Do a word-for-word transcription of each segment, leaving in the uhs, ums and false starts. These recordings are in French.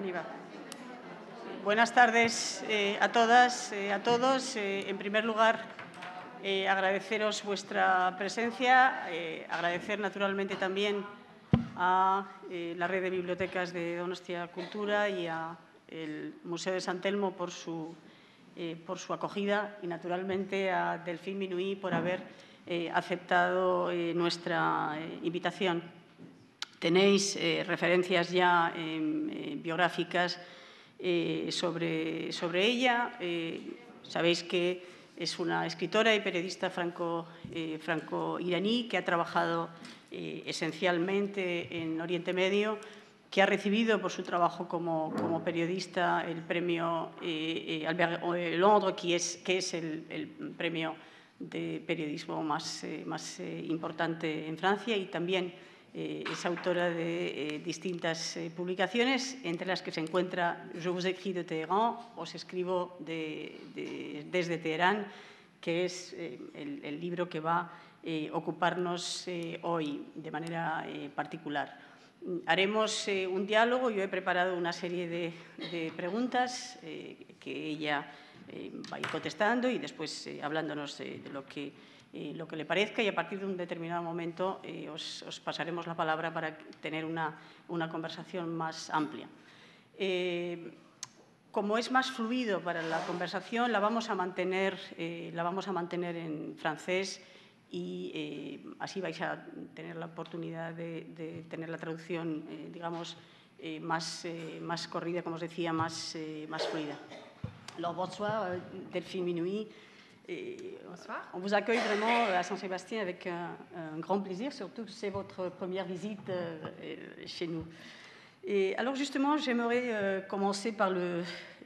arriba. Buenas tardes eh, a todas, eh, a todos. Eh, en primer lugar, eh, agradeceros vuestra presencia, eh, agradecer naturalmente también a eh, la Red de Bibliotecas de Donostia Cultura y al Museo de San Telmo por su, eh, por su acogida y, naturalmente, a Delphine Minuit por haber eh, aceptado eh, nuestra eh, invitación. Tenéis eh, referencias ya eh, eh, biográficas eh, sobre, sobre ella. Eh, sabéis que es una escritora y periodista franco, eh, franco-iraní que ha trabajado eh, esencialmente en Oriente Medio, que ha recibido por su trabajo como, como periodista el premio eh, Albert Londres, que es, que es el, el premio de periodismo más, eh, más eh, importante en Francia, y también Eh, es autora de eh, distintas eh, publicaciones, entre las que se encuentra Je vous écris de Téhéran, os escribo de, de, desde Teherán, que es eh, el, el libro que va a eh, ocuparnos eh, hoy de manera eh, particular. Haremos eh, un diálogo. Yo he preparado una serie de, de preguntas eh, que ella eh, va a ir contestando y después eh, hablándonos eh, de lo que Eh, lo que le parezca, y a partir de un determinado momento eh, os, os pasaremos la palabra para tener una, una conversación más amplia. Eh, como es más fluido para la conversación, la vamos a mantener, eh, la vamos a mantener en francés y eh, así vais a tener la oportunidad de, de tener la traducción, eh, digamos, eh, más, eh, más corrida, como os decía, más, eh, más fluida. Alors, bonsoir, Delphine Minuit. Et on vous accueille vraiment à Saint-Sébastien avec un, un grand plaisir, surtout que c'est votre première visite euh, chez nous. Et alors justement, j'aimerais euh, commencer par le,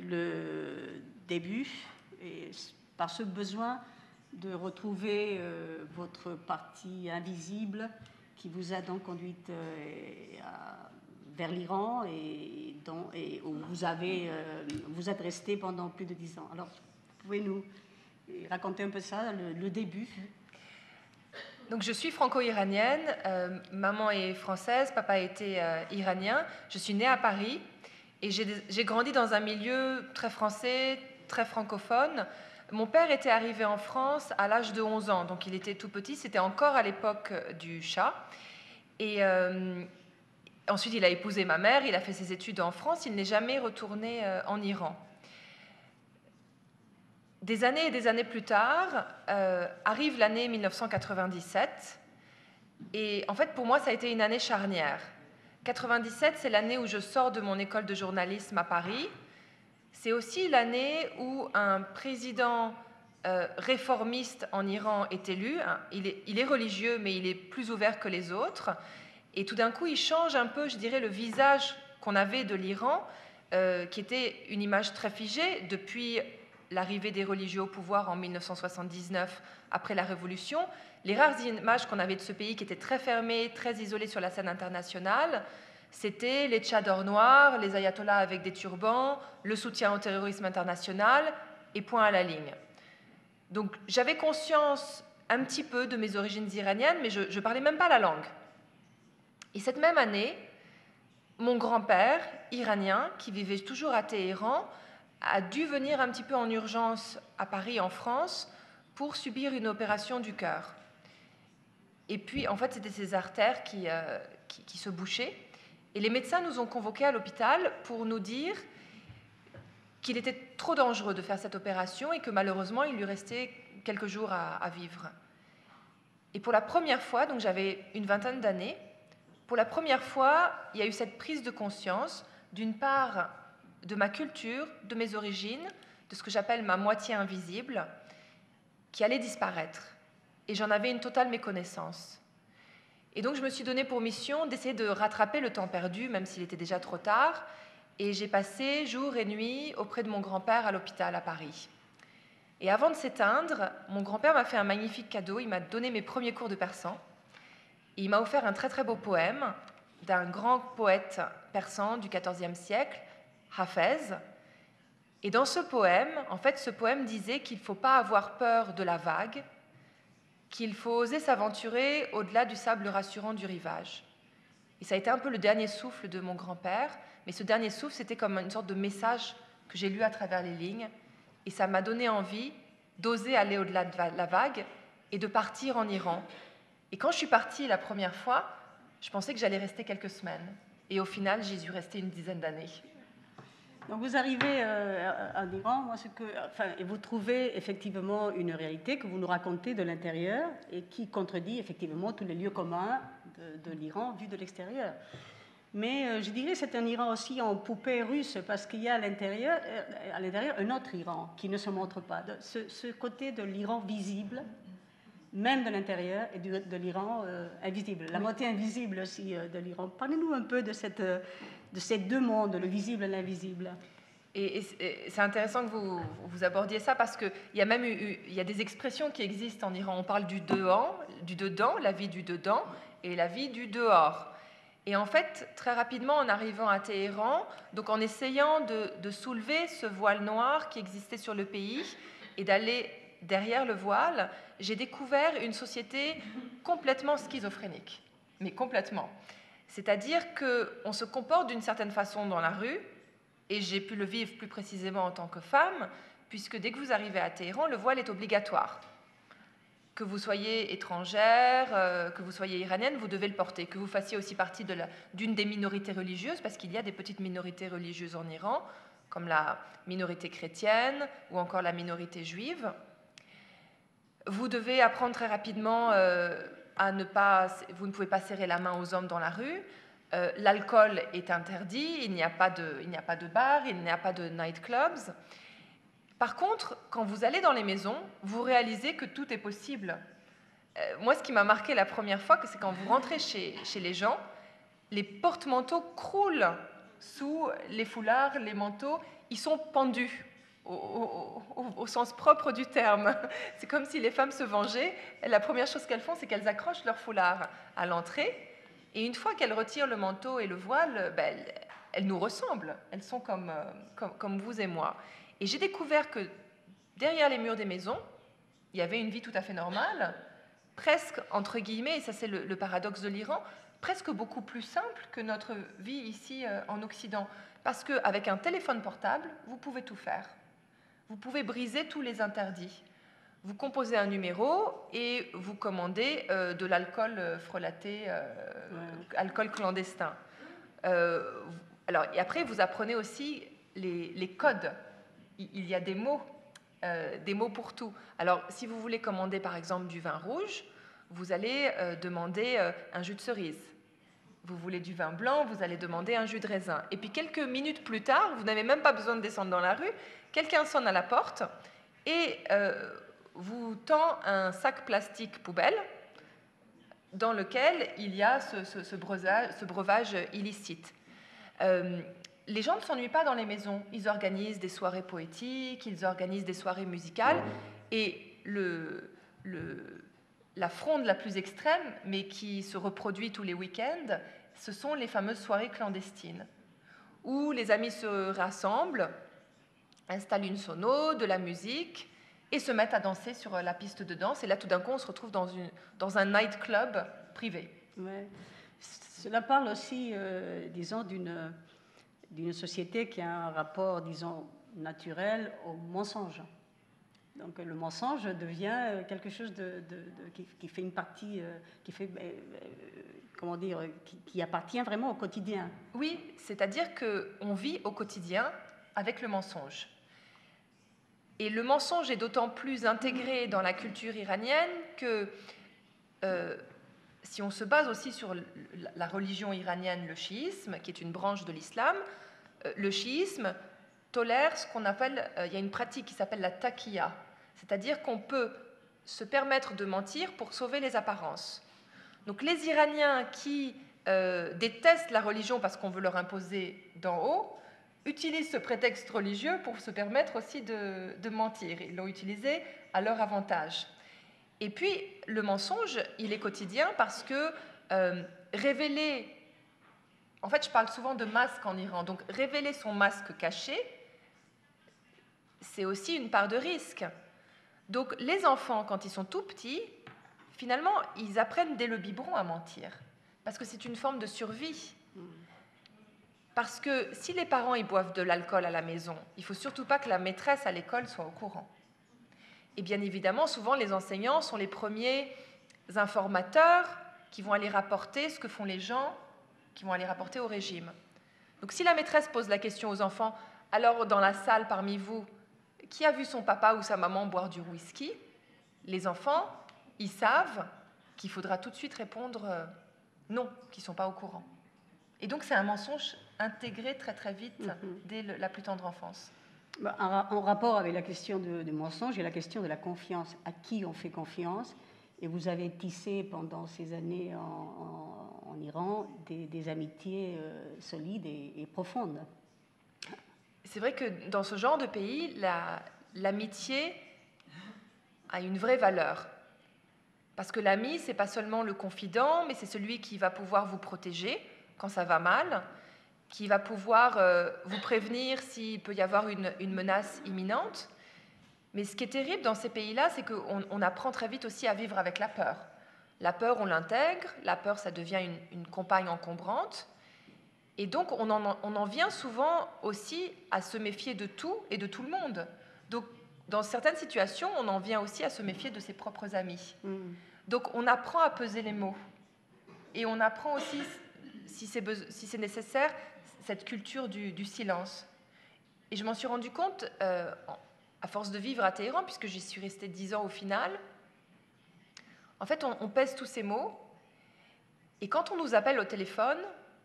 le début, et par ce besoin de retrouver euh, votre partie invisible qui vous a donc conduite euh, à, vers l'Iran et, dont, et où vous avez euh, vous êtes resté pendant plus de dix ans. Alors, pouvez-nous raconter un peu ça, le, le début? Donc, je suis franco-iranienne, euh, maman est française, papa était euh, iranien. Je suis née à Paris et j'ai grandi dans un milieu très français, très francophone. Mon père était arrivé en France à l'âge de onze ans, donc il était tout petit, c'était encore à l'époque du Shah. Et euh, ensuite, il a épousé ma mère, il a fait ses études en France, il n'est jamais retourné euh, en Iran. Des années et des années plus tard, euh, arrive l'année mille neuf cent quatre-vingt-dix-sept, et en fait, pour moi, ça a été une année charnière. quatre-vingt-dix-sept, c'est l'année où je sors de mon école de journalisme à Paris. C'est aussi l'année où un président euh, réformiste en Iran est élu. Il est, il est religieux, mais il est plus ouvert que les autres. Et tout d'un coup, il change un peu, je dirais, le visage qu'on avait de l'Iran, euh, qui était une image très figée depuis l'arrivée des religieux au pouvoir en mille neuf cent soixante-dix-neuf, après la Révolution. Les rares images qu'on avait de ce pays qui était très fermé, très isolé sur la scène internationale, c'était les tchadors noirs, les ayatollahs avec des turbans, le soutien au terrorisme international, et point à la ligne. Donc j'avais conscience un petit peu de mes origines iraniennes, mais je ne parlais même pas la langue. Et cette même année, mon grand-père, iranien, qui vivait toujours à Téhéran, a dû venir un petit peu en urgence à Paris, en France, pour subir une opération du cœur. Et puis, en fait, c'était ses artères qui, euh, qui, qui se bouchaient. Et les médecins nous ont convoqués à l'hôpital pour nous dire qu'il était trop dangereux de faire cette opération et que malheureusement, il lui restait quelques jours à, à vivre. Et pour la première fois, donc j'avais une vingtaine d'années, pour la première fois, il y a eu cette prise de conscience, d'une part, de ma culture, de mes origines, de ce que j'appelle ma moitié invisible, qui allait disparaître. Et j'en avais une totale méconnaissance. Et donc je me suis donné pour mission d'essayer de rattraper le temps perdu, même s'il était déjà trop tard, et j'ai passé jour et nuit auprès de mon grand-père à l'hôpital à Paris. Et avant de s'éteindre, mon grand-père m'a fait un magnifique cadeau, il m'a donné mes premiers cours de persan, et il m'a offert un très très beau poème d'un grand poète persan du quatorzième siècle, Hafez. Et dans ce poème, en fait, ce poème disait qu'il ne faut pas avoir peur de la vague, qu'il faut oser s'aventurer au-delà du sable rassurant du rivage. Et ça a été un peu le dernier souffle de mon grand-père, mais ce dernier souffle, c'était comme une sorte de message que j'ai lu à travers les lignes, et ça m'a donné envie d'oser aller au-delà de la vague et de partir en Iran. Et quand je suis partie la première fois, je pensais que j'allais rester quelques semaines. Et au final, j'y suis restée une dizaine d'années. Donc vous arrivez euh, en Iran, moi, ce que, enfin, et vous trouvez effectivement une réalité que vous nous racontez de l'intérieur et qui contredit effectivement tous les lieux communs de, de l'Iran vus de l'extérieur. Mais euh, je dirais que c'est un Iran aussi en poupée russe parce qu'il y a à l'intérieur, à l'intérieur un autre Iran qui ne se montre pas. De, ce, ce côté de l'Iran visible, même de l'intérieur, et de, de l'Iran euh, invisible, la oui. moitié invisible aussi euh, de l'Iran. Parlez-nous un peu de, cette, de ces deux mondes, le visible et l'invisible. Et, et, et c'est intéressant que vous, vous abordiez ça parce qu'il y a même eu, il y a des expressions qui existent en Iran. On parle du dedans, du dedans, la vie du dedans et la vie du dehors. Et en fait, très rapidement, en arrivant à Téhéran, donc en essayant de, de soulever ce voile noir qui existait sur le pays et d'aller derrière le voile, j'ai découvert une société complètement schizophrénique, mais complètement. C'est-à-dire qu'on se comporte d'une certaine façon dans la rue, et j'ai pu le vivre plus précisément en tant que femme, puisque dès que vous arrivez à Téhéran, le voile est obligatoire. Que vous soyez étrangère, euh, que vous soyez iranienne, vous devez le porter. Que vous fassiez aussi partie de la, d'une des minorités religieuses, parce qu'il y a des petites minorités religieuses en Iran, comme la minorité chrétienne ou encore la minorité juive. Vous devez apprendre très rapidement euh, à ne pas... Vous ne pouvez pas serrer la main aux hommes dans la rue. Euh, l'alcool est interdit, il n'y a pas de, il n'y a pas de bar, il n'y a pas de nightclubs. Par contre, quand vous allez dans les maisons, vous réalisez que tout est possible. Euh, moi, ce qui m'a marqué la première fois, c'est quand vous rentrez chez, chez les gens, les porte-manteaux croulent sous les foulards, les manteaux, ils sont pendus, au, au, au, au sens propre du terme. C'est comme si les femmes se vengeaient. La première chose qu'elles font, c'est qu'elles accrochent leur foulard à l'entrée, et une fois qu'elles retirent le manteau et le voile, ben, elles, elles nous ressemblent. Elles sont comme, comme, comme vous et moi. Et j'ai découvert que derrière les murs des maisons, il y avait une vie tout à fait normale, presque, entre guillemets, et ça c'est le, le paradoxe de l'Iran, presque beaucoup plus simple que notre vie ici euh, en Occident. Parce qu'avec un téléphone portable, vous pouvez tout faire. Vous pouvez briser tous les interdits. Vous composez un numéro et vous commandez euh, de l'alcool euh, frelaté, euh, ouais. alcool clandestin. Euh, alors, et après, vous apprenez aussi les, les codes. Il y a des mots, euh, des mots pour tout. Alors, si vous voulez commander, par exemple, du vin rouge, vous allez euh, demander euh, un jus de cerise. Vous voulez du vin blanc, vous allez demander un jus de raisin. Et puis, quelques minutes plus tard, vous n'avez même pas besoin de descendre dans la rue, quelqu'un sonne à la porte et euh, vous tend un sac plastique poubelle dans lequel il y a ce, ce, ce, breuvage, ce breuvage illicite. Euh, Les gens ne s'ennuient pas dans les maisons. Ils organisent des soirées poétiques, ils organisent des soirées musicales. Et le, le, la fronde la plus extrême, mais qui se reproduit tous les week-ends, ce sont les fameuses soirées clandestines, où les amis se rassemblent, installent une sono, de la musique, et se mettent à danser sur la piste de danse. Et là, tout d'un coup, on se retrouve dans, une, dans un nightclub privé. Ouais. Cela parle aussi, euh, disons, d'une... d'une société qui a un rapport, disons, naturel au mensonge. Donc le mensonge devient quelque chose de, de, de, qui, qui fait une partie, euh, qui fait, euh, comment dire, qui, qui appartient vraiment au quotidien. Oui, c'est-à-dire qu'on vit au quotidien avec le mensonge. Et le mensonge est d'autant plus intégré dans la culture iranienne que, euh, si on se base aussi sur la religion iranienne, le chiisme, qui est une branche de l'islam, le chiisme tolère ce qu'on appelle, euh, il y a une pratique qui s'appelle la taqiyya, c'est-à-dire qu'on peut se permettre de mentir pour sauver les apparences. Donc les Iraniens qui euh, détestent la religion parce qu'on veut leur imposer d'en haut, utilisent ce prétexte religieux pour se permettre aussi de, de mentir. Ils l'ont utilisé à leur avantage. Et puis le mensonge, il est quotidien parce que euh, révéler... En fait, je parle souvent de masque en Iran. Donc, révéler son masque caché, c'est aussi une part de risque. Donc, les enfants, quand ils sont tout petits, finalement, ils apprennent dès le biberon à mentir. parce que c'est une forme de survie. Parce que si les parents ils boivent de l'alcool à la maison, il ne faut surtout pas que la maîtresse à l'école soit au courant. Et bien évidemment, souvent les enseignants sont les premiers informateurs qui vont aller rapporter ce que font les gens, qui vont aller rapporter au régime. Donc si la maîtresse pose la question aux enfants, alors dans la salle parmi vous, qui a vu son papa ou sa maman boire du whisky? Les enfants, ils savent qu'il faudra tout de suite répondre euh, non, qu'ils ne sont pas au courant. Et donc c'est un mensonge intégré très très vite mm-hmm. dès le, la plus tendre enfance. Bah, en, en rapport avec la question de, de mensonge et la question de la confiance, à qui on fait confiance, et vous avez tissé pendant ces années en, en, en Iran des, des amitiés euh, solides et, et profondes. C'est vrai que dans ce genre de pays, la, l'amitié a une vraie valeur. Parce que l'ami, ce n'est pas seulement le confident, mais c'est celui qui va pouvoir vous protéger quand ça va mal, qui va pouvoir euh, vous prévenir s'il peut y avoir une, une menace imminente. Mais ce qui est terrible dans ces pays-là, c'est qu'on on apprend très vite aussi à vivre avec la peur. La peur, on l'intègre, la peur, ça devient une, une compagne encombrante. Et donc, on en, on en vient souvent aussi à se méfier de tout et de tout le monde. Donc, dans certaines situations, on en vient aussi à se méfier de ses propres amis. Mmh. Donc, on apprend à peser les mots. Et on apprend aussi, si c'est, beso- si c'est nécessaire, cette culture du, du silence. Et je m'en suis rendu compte, euh, à force de vivre à Téhéran, puisque j'y suis restée dix ans au final. En fait, on, on pèse tous ces mots. Et quand on nous appelle au téléphone,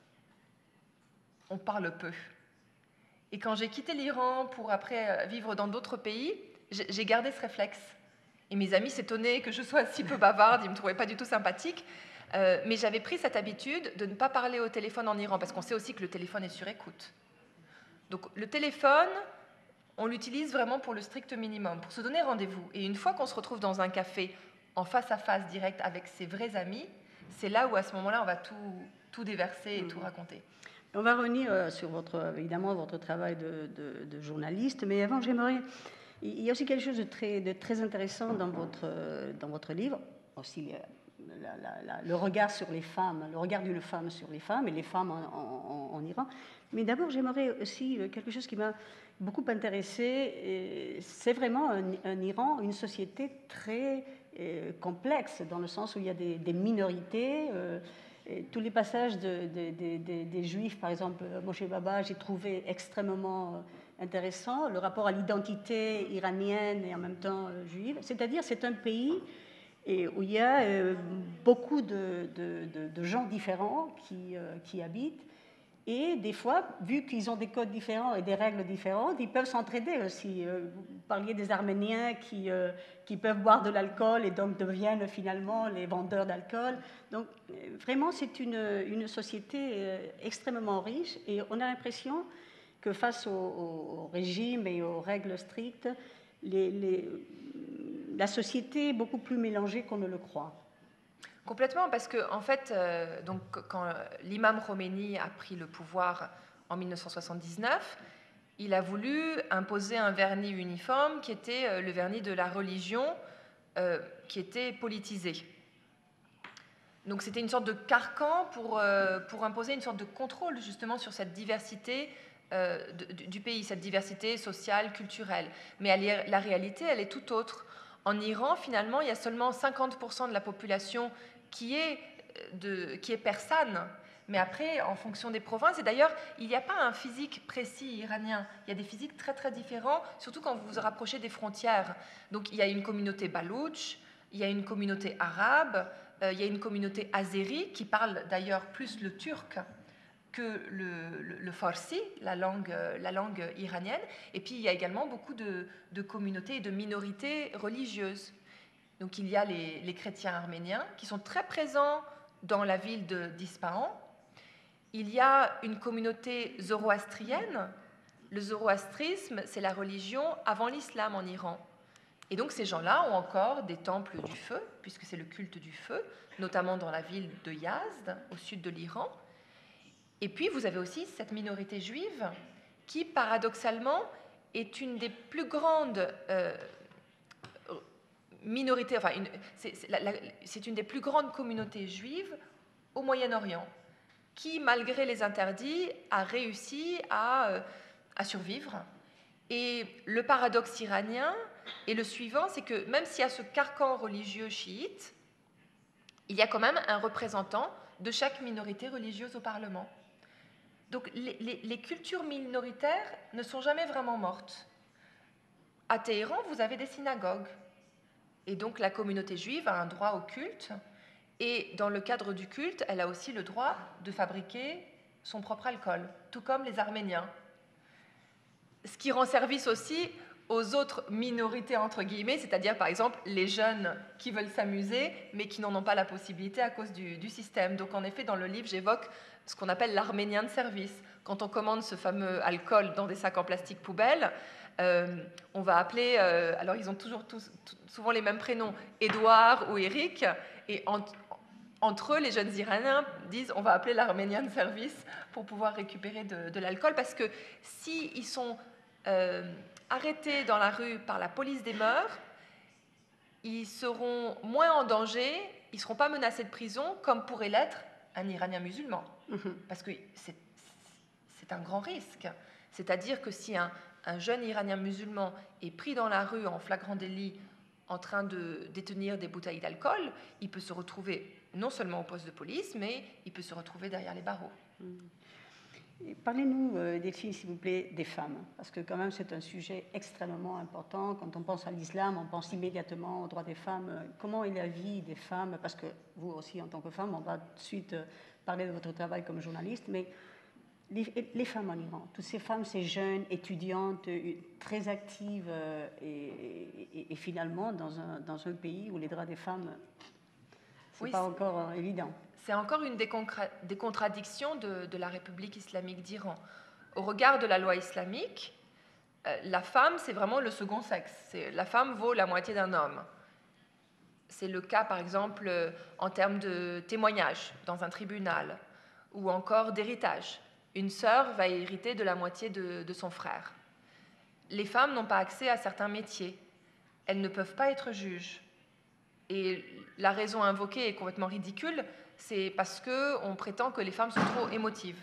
on parle peu. Et quand j'ai quitté l'Iran pour après vivre dans d'autres pays, j'ai gardé ce réflexe. Et mes amis s'étonnaient que je sois si peu bavarde, ils ne me trouvaient pas du tout sympathique. Euh, mais j'avais pris cette habitude de ne pas parler au téléphone en Iran, parce qu'on sait aussi que le téléphone est sur écoute. Donc le téléphone, on l'utilise vraiment pour le strict minimum, pour se donner rendez-vous. Et une fois qu'on se retrouve dans un café en face à face direct avec ses vrais amis, c'est là où à ce moment-là, on va tout, tout déverser et mmh. tout raconter. On va revenir sur votre, évidemment, votre travail de, de, de journaliste, mais avant, j'aimerais... Il y a aussi quelque chose de très, de très intéressant dans votre, dans votre livre, aussi la, la, la, le regard sur les femmes, le regard d'une femme sur les femmes et les femmes en, en, en Iran. Mais d'abord, j'aimerais aussi quelque chose qui m'a beaucoup intéressée. C'est vraiment un, un Iran, une société très euh, complexe, dans le sens où il y a des, des minorités. Euh, Et tous les passages de, de, de, de, des Juifs, par exemple, Moshe Baba, j'ai trouvé extrêmement intéressant. Le rapport à l'identité iranienne et en même temps euh, juive. C'est-à-dire, c'est un pays où il y a euh, beaucoup de, de, de, de gens différents qui, euh, qui habitent. Et des fois, vu qu'ils ont des codes différents et des règles différentes, ils peuvent s'entraider aussi. Vous parliez des Arméniens qui, euh, qui peuvent boire de l'alcool et donc deviennent finalement les vendeurs d'alcool. Donc vraiment, c'est une, une société euh, extrêmement riche et on a l'impression que face au, au régime et aux règles strictes, les, les, la société est beaucoup plus mélangée qu'on ne le croit. Complètement, parce que en fait, euh, donc, quand l'imam Khomeini a pris le pouvoir en mille neuf cent soixante-dix-neuf, il a voulu imposer un vernis uniforme qui était euh, le vernis de la religion, euh, qui était politisé. Donc c'était une sorte de carcan pour, euh, pour imposer une sorte de contrôle justement sur cette diversité euh, de, du pays, cette diversité sociale, culturelle. Mais elle, la réalité, elle est tout autre. En Iran, finalement, il y a seulement cinquante pour cent de la population qui est, de, qui est persane. Mais après, en fonction des provinces, et d'ailleurs, il n'y a pas un physique précis iranien. Il y a des physiques très, très différents, surtout quand vous vous rapprochez des frontières. Donc, il y a une communauté baloutche, il y a une communauté arabe, euh, il y a une communauté azérie qui parle d'ailleurs plus le turc que le, le, le farsi, la langue, la langue iranienne. Et puis, il y a également beaucoup de, de communautés et de minorités religieuses. Donc, il y a les, les chrétiens arméniens qui sont très présents dans la ville d'Ispahan. Il y a une communauté zoroastrienne. Le zoroastrisme, c'est la religion avant l'islam en Iran. Et donc, ces gens-là ont encore des temples du feu, puisque c'est le culte du feu, notamment dans la ville de Yazd, au sud de l'Iran. Et puis, vous avez aussi cette minorité juive qui, paradoxalement, est une des plus grandes euh, minorités, enfin, c'est une des plus grandes communautés juives au Moyen-Orient, qui, malgré les interdits, a réussi à, euh, à survivre. Et le paradoxe iranien est le suivant, c'est que même s'il y a ce carcan religieux chiite, il y a quand même un représentant de chaque minorité religieuse au Parlement. Donc les, les, les cultures minoritaires ne sont jamais vraiment mortes. À Téhéran, vous avez des synagogues. Et donc la communauté juive a un droit au culte. Et dans le cadre du culte, elle a aussi le droit de fabriquer son propre alcool, tout comme les Arméniens. Ce qui rend service aussi aux autres minorités, entre guillemets, c'est-à-dire par exemple les jeunes qui veulent s'amuser, mais qui n'en ont pas la possibilité à cause du, du système. Donc en effet, dans le livre, j'évoque ce qu'on appelle l'arménien de service. Quand on commande ce fameux alcool dans des sacs en plastique poubelle, euh, on va appeler, euh, alors ils ont toujours tous, souvent les mêmes prénoms, Édouard ou Éric, et en, entre eux, les jeunes Iraniens disent on va appeler l'arménien de service pour pouvoir récupérer de, de l'alcool, parce que s'ils sont euh, arrêtés dans la rue par la police des mœurs, ils seront moins en danger, ils ne seront pas menacés de prison comme pourrait l'être un Iranien musulman. Mm-hmm. Parce que c'est, c'est un grand risque. C'est-à-dire que si un, un jeune Iranien musulman est pris dans la rue en flagrant délit en train de détenir des bouteilles d'alcool, il peut se retrouver non seulement au poste de police, mais il peut se retrouver derrière les barreaux. Mmh. Parlez-nous, euh, Delphine, s'il vous plaît, des femmes, parce que quand même c'est un sujet extrêmement important. Quand on pense à l'islam, on pense immédiatement aux droits des femmes. Comment est la vie des femmes? Parce que vous aussi, en tant que femme, on va tout de suite parler de votre travail comme journaliste, mais les, les femmes en Iran, toutes ces femmes, ces jeunes étudiantes, très actives et, et, et finalement dans un, dans un pays où les droits des femmes, c'est oui, pas encore évident. C'est encore une des, contra- des contradictions de, de la République islamique d'Iran. Au regard de la loi islamique, euh, la femme, c'est vraiment le second sexe. C'est, la femme vaut la moitié d'un homme. C'est le cas, par exemple, euh, en termes de témoignage dans un tribunal, ou encore d'héritage. Une sœur va hériter de la moitié de, de son frère. Les femmes n'ont pas accès à certains métiers. Elles ne peuvent pas être juges. Et la raison invoquée est complètement ridicule, c'est parce qu'on prétend que les femmes sont trop émotives.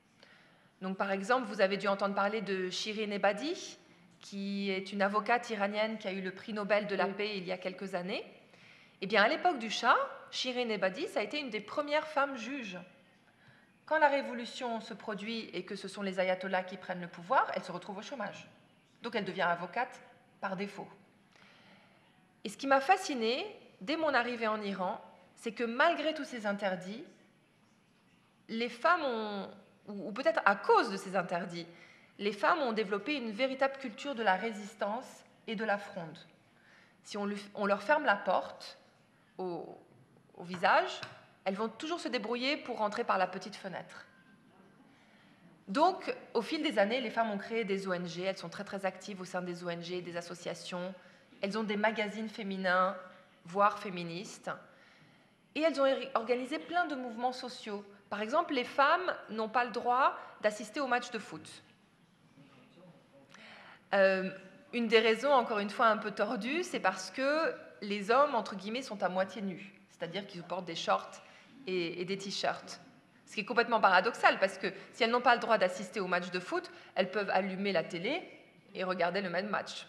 Donc, par exemple, vous avez dû entendre parler de Shirin Ebadi, qui est une avocate iranienne qui a eu le prix Nobel de la paix il y a quelques années. Eh bien, à l'époque du Shah, Shirin Ebadi, ça a été une des premières femmes juges. Quand la révolution se produit et que ce sont les ayatollahs qui prennent le pouvoir, elle se retrouve au chômage. Donc, elle devient avocate par défaut. Et ce qui m'a fascinée, dès mon arrivée en Iran, c'est que malgré tous ces interdits, les femmes ont, ou peut-être à cause de ces interdits, les femmes ont développé une véritable culture de la résistance et de la fronde. Si on, lui, on leur ferme la porte au, au visage, elles vont toujours se débrouiller pour rentrer par la petite fenêtre. Donc, au fil des années, les femmes ont créé des O N G, elles sont très très actives au sein des O N G, des associations, elles ont des magazines féminins, voire féministes, et elles ont organisé plein de mouvements sociaux. Par exemple, les femmes n'ont pas le droit d'assister aux matchs de foot. Euh, une des raisons, encore une fois un peu tordues, c'est parce que les hommes, entre guillemets, sont à moitié nus, c'est-à-dire qu'ils portent des shorts et, et des t-shirts. Ce qui est complètement paradoxal, parce que si elles n'ont pas le droit d'assister aux matchs de foot, elles peuvent allumer la télé et regarder le même match.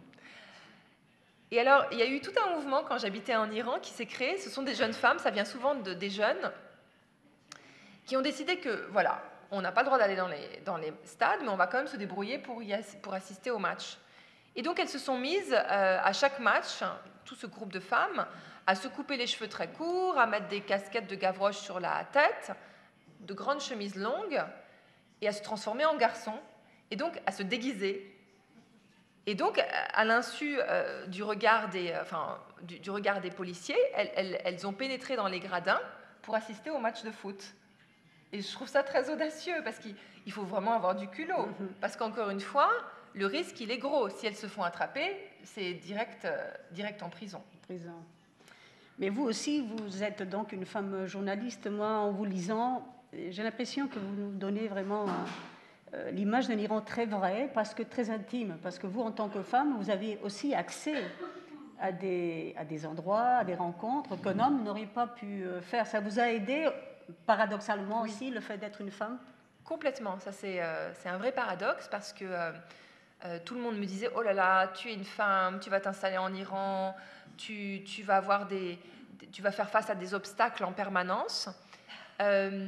Et alors, il y a eu tout un mouvement quand j'habitais en Iran qui s'est créé. Ce sont des jeunes femmes, ça vient souvent de, des jeunes, qui ont décidé que, voilà, on n'a pas le droit d'aller dans les, dans les stades, mais on va quand même se débrouiller pour, y, pour assister au match. Et donc, elles se sont mises euh, à chaque match, tout ce groupe de femmes, à se couper les cheveux très courts, à mettre des casquettes de Gavroche sur la tête, de grandes chemises longues, et à se transformer en garçons, et donc à se déguiser. Et donc, à l'insu euh, du, regard des, euh, enfin, du, du regard des policiers, elles, elles, elles ont pénétré dans les gradins pour assister au match de foot. Et je trouve ça très audacieux, parce qu'il faut vraiment avoir du culot. Parce qu'encore une fois, le risque, il est gros. Si elles se font attraper, c'est direct, euh, direct en prison. prison. Mais vous aussi, vous êtes donc une femme journaliste. Moi, en vous lisant, j'ai l'impression que vous nous donnez vraiment... Un... Euh, l'image d'un Iran très vrai, parce que très intime, parce que vous, en tant que femme, vous avez aussi accès à des, à des endroits, à des rencontres qu'un homme n'aurait pas pu faire. Ça vous a aidé paradoxalement Oui. aussi, le fait d'être une femme? Complètement, ça c'est euh, c'est un vrai paradoxe parce que euh, euh, tout le monde me disait « Oh là là, tu es une femme, tu vas t'installer en Iran, tu, tu vas avoir des, tu vas faire face à des obstacles en permanence. Euh, »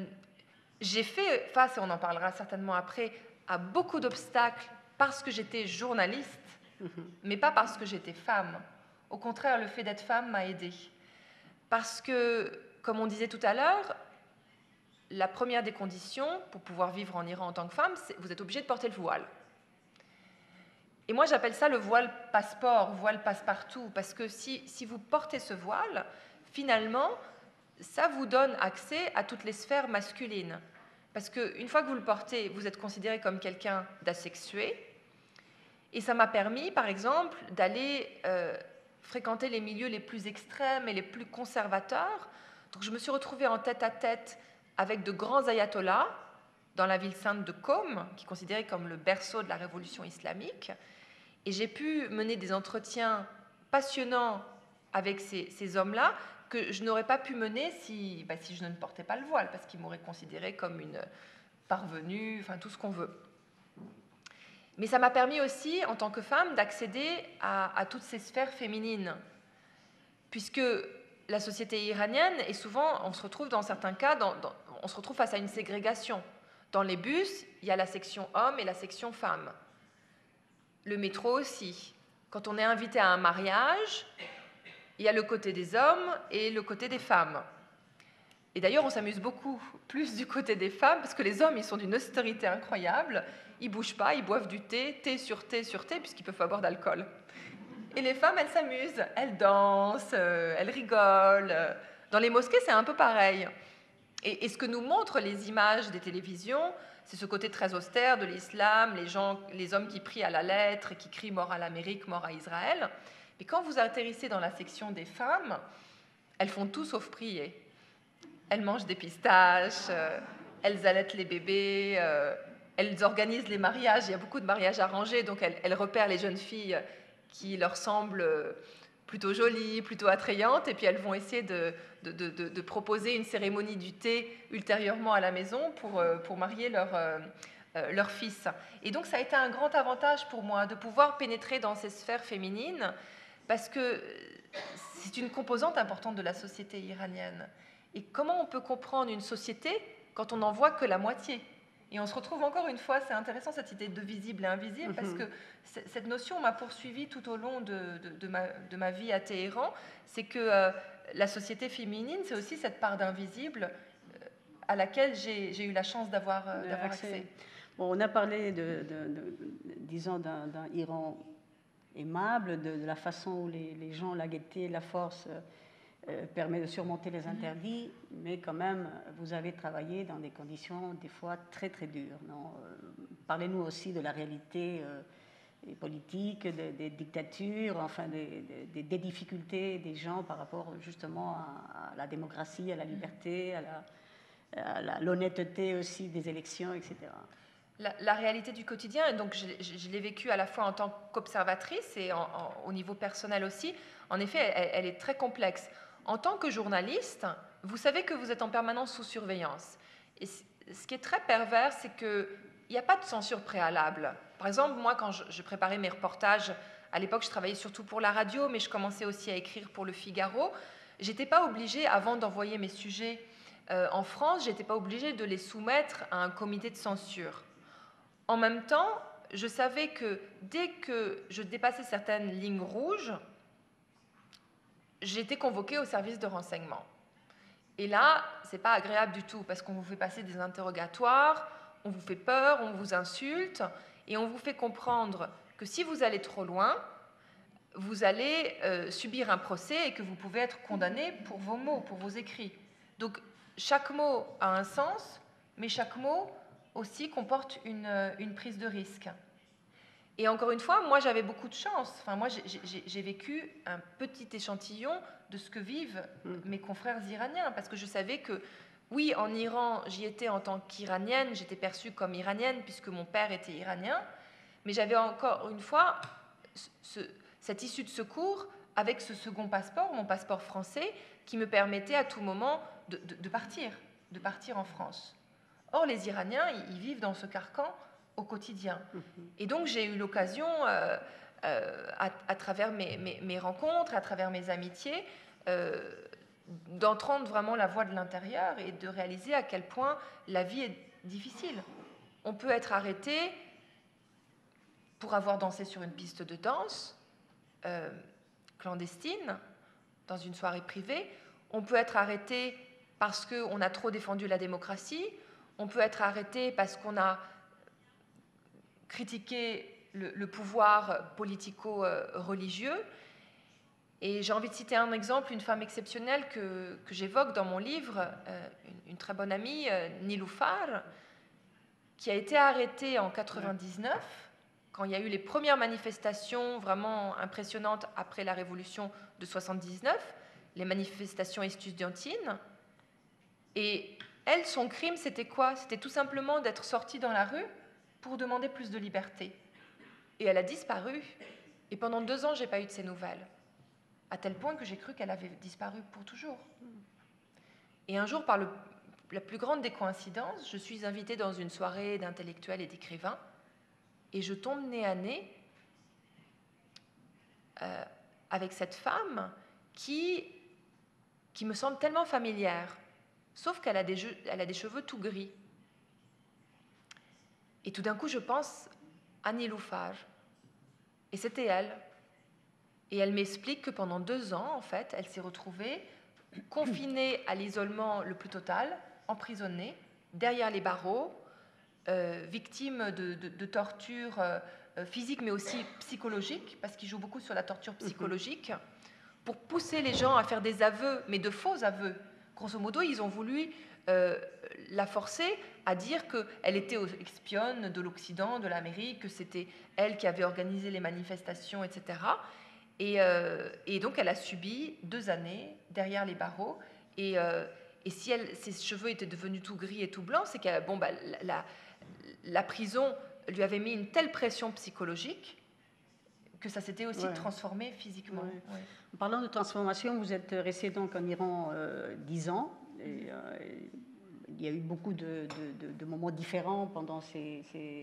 J'ai fait face, et on en parlera certainement après, à beaucoup d'obstacles parce que j'étais journaliste, mais pas parce que j'étais femme. Au contraire, le fait d'être femme m'a aidée. Parce que, comme on disait tout à l'heure, la première des conditions pour pouvoir vivre en Iran en tant que femme, c'est que vous êtes obligé de porter le voile. Et moi, j'appelle ça le voile passeport, voile passe-partout, parce que si, si vous portez ce voile, finalement, ça vous donne accès à toutes les sphères masculines. Parce qu'une fois que vous le portez, vous êtes considéré comme quelqu'un d'asexué. Et ça m'a permis, par exemple, d'aller euh, fréquenter les milieux les plus extrêmes et les plus conservateurs. Donc je me suis retrouvée en tête-à-tête avec de grands ayatollahs dans la ville sainte de Qom, qui est considérée comme le berceau de la révolution islamique. Et j'ai pu mener des entretiens passionnants avec ces, ces hommes-là que je n'aurais pas pu mener si, bah, si je ne portais pas le voile, parce qu'ils m'auraient considérée comme une parvenue, enfin tout ce qu'on veut. Mais ça m'a permis aussi, en tant que femme, d'accéder à, à toutes ces sphères féminines, puisque la société iranienne, et souvent, on se retrouve dans certains cas, dans, dans, on se retrouve face à une ségrégation. Dans les bus, il y a la section hommes et la section femmes. Le métro aussi. Quand on est invité à un mariage, il y a le côté des hommes et le côté des femmes. Et d'ailleurs, on s'amuse beaucoup plus du côté des femmes, parce que les hommes, ils sont d'une austérité incroyable. Ils ne bougent pas, ils boivent du thé, thé sur thé sur thé, puisqu'ils peuvent pas boire d'alcool. Et les femmes, elles s'amusent, elles dansent, euh, elles rigolent. Dans les mosquées, c'est un peu pareil. Et, et ce que nous montrent les images des télévisions, c'est ce côté très austère de l'islam, les, gens, les hommes qui prient à la lettre, qui crient « mort à l'Amérique, mort à Israël ». Mais quand vous atterrissez dans la section des femmes, elles font tout sauf prier. Elles mangent des pistaches, euh, elles allaitent les bébés, euh, elles organisent les mariages. Il y a beaucoup de mariages arrangés, donc elles, elles repèrent les jeunes filles qui leur semblent plutôt jolies, plutôt attrayantes, et puis elles vont essayer de, de, de, de proposer une cérémonie du thé ultérieurement à la maison pour, pour marier leur, euh, leur fils. Et donc ça a été un grand avantage pour moi de pouvoir pénétrer dans ces sphères féminines, parce que c'est une composante importante de la société iranienne. Et comment on peut comprendre une société quand on n'en voit que la moitié? Et on se retrouve encore une fois, c'est intéressant cette idée de visible et invisible, parce que cette notion m'a poursuivie tout au long de, de, de, ma, de ma vie à Téhéran, c'est que euh, la société féminine, c'est aussi cette part d'invisible euh, à laquelle j'ai eu la chance d'avoir euh, accès. accès. Bon, on a parlé, de, de, de, disons, d'un Iran aimable, de, de la façon où les, les gens, la gaieté, la force euh, permet de surmonter les interdits, mmh. mais quand même, vous avez travaillé dans des conditions des fois très très dures. Non euh, Parlez-nous aussi de la réalité euh, politique, des, des dictatures, enfin des, des, des difficultés des gens par rapport justement à, à la démocratie, à la liberté, à l'honnêteté aussi des élections, et cetera. La, la réalité du quotidien, et donc je, je, je l'ai vécue à la fois en tant qu'observatrice et en, en, au niveau personnel aussi, en effet, elle, elle est très complexe. En tant que journaliste, vous savez que vous êtes en permanence sous surveillance. Et ce qui est très pervers, c'est qu'il n'y a pas de censure préalable. Par exemple, moi, quand je, je préparais mes reportages, à l'époque, je travaillais surtout pour la radio, mais je commençais aussi à écrire pour Le Figaro. Je n'étais pas obligée, avant d'envoyer mes sujets euh, en France, je n'étais pas obligée de les soumettre à un comité de censure. En même temps, je savais que dès que je dépassais certaines lignes rouges, j'étais convoquée au service de renseignement. Et là, ce n'est pas agréable du tout, parce qu'on vous fait passer des interrogatoires, on vous fait peur, on vous insulte, et on vous fait comprendre que si vous allez trop loin, vous allez euh, subir un procès et que vous pouvez être condamné pour vos mots, pour vos écrits. Donc, chaque mot a un sens, mais chaque mot aussi comporte une, une prise de risque. Et encore une fois, moi j'avais beaucoup de chance. Enfin, moi j'ai vécu un petit échantillon de ce que vivent mmh. mes confrères iraniens, parce que je savais que, oui, en Iran, j'y étais en tant qu'iranienne, j'étais perçue comme iranienne puisque mon père était iranien, mais j'avais encore une fois ce, cette issue de secours avec ce second passeport, mon passeport français, qui me permettait à tout moment de, de, de partir. de partir en France. Or, les Iraniens, ils vivent dans ce carcan au quotidien. Et donc, j'ai eu l'occasion, euh, euh, à, à travers mes, mes, mes rencontres, à travers mes amitiés, euh, d'entendre vraiment la voix de l'intérieur et de réaliser à quel point la vie est difficile. On peut être arrêté pour avoir dansé sur une piste de danse euh, clandestine, dans une soirée privée. On peut être arrêté parce qu'on a trop défendu la démocratie. On peut être arrêté parce qu'on a critiqué le, le pouvoir politico-religieux. Et j'ai envie de citer un exemple, une femme exceptionnelle que, que j'évoque dans mon livre, euh, une, une très bonne amie, euh, Niloufar, qui a été arrêtée en quatre-vingt-dix-neuf, quand il y a eu les premières manifestations vraiment impressionnantes après la révolution de soixante-dix-neuf, les manifestations estudiantines. Et elle, son crime, c'était quoi? C'était tout simplement d'être sortie dans la rue pour demander plus de liberté. Et elle a disparu. Et pendant deux ans, je n'ai pas eu de ses nouvelles. À tel point que j'ai cru qu'elle avait disparu pour toujours. Et un jour, par le, la plus grande des coïncidences, je suis invitée dans une soirée d'intellectuels et d'écrivains, et je tombe nez à nez euh, avec cette femme qui, qui me semble tellement familière, sauf qu'elle a des, elle a des cheveux tout gris. Et tout d'un coup, je pense à Niloufar. Et c'était elle. Et elle m'explique que pendant deux ans, en fait, elle s'est retrouvée confinée à l'isolement le plus total, emprisonnée, derrière les barreaux, euh, victime de, de, de tortures euh, physiques, mais aussi psychologiques, parce qu'ils jouent beaucoup sur la torture psychologique, pour pousser les gens à faire des aveux, mais de faux aveux. Grosso modo, ils ont voulu euh, la forcer à dire qu'elle était espionne de l'Occident, de l'Amérique, que c'était elle qui avait organisé les manifestations, et cetera. Et, euh, et donc, elle a subi deux années derrière les barreaux. Et, euh, et si elle, ses cheveux étaient devenus tout gris et tout blancs, c'est que bon, bah, la, la prison lui avait mis une telle pression psychologique que ça s'était aussi ouais. transformé physiquement. Ouais. Ouais. En parlant de transformation, vous êtes resté donc en Iran euh, dix ans. Et, euh, il y a eu beaucoup de, de, de, de moments différents pendant ces,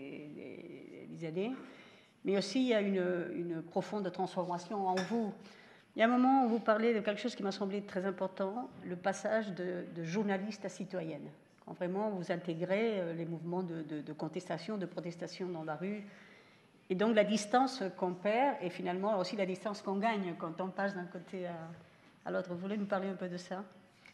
ces dix années. Mais aussi, il y a une, une profonde transformation en vous. Il y a un moment où vous parlez de quelque chose qui m'a semblé très important, le passage de, de journaliste à citoyenne. Quand vraiment vous intégrez les mouvements de, de, de contestation, de protestation dans la rue. Et donc la distance qu'on perd et finalement aussi la distance qu'on gagne quand on passe d'un côté à, à l'autre. Vous voulez nous parler un peu de ça?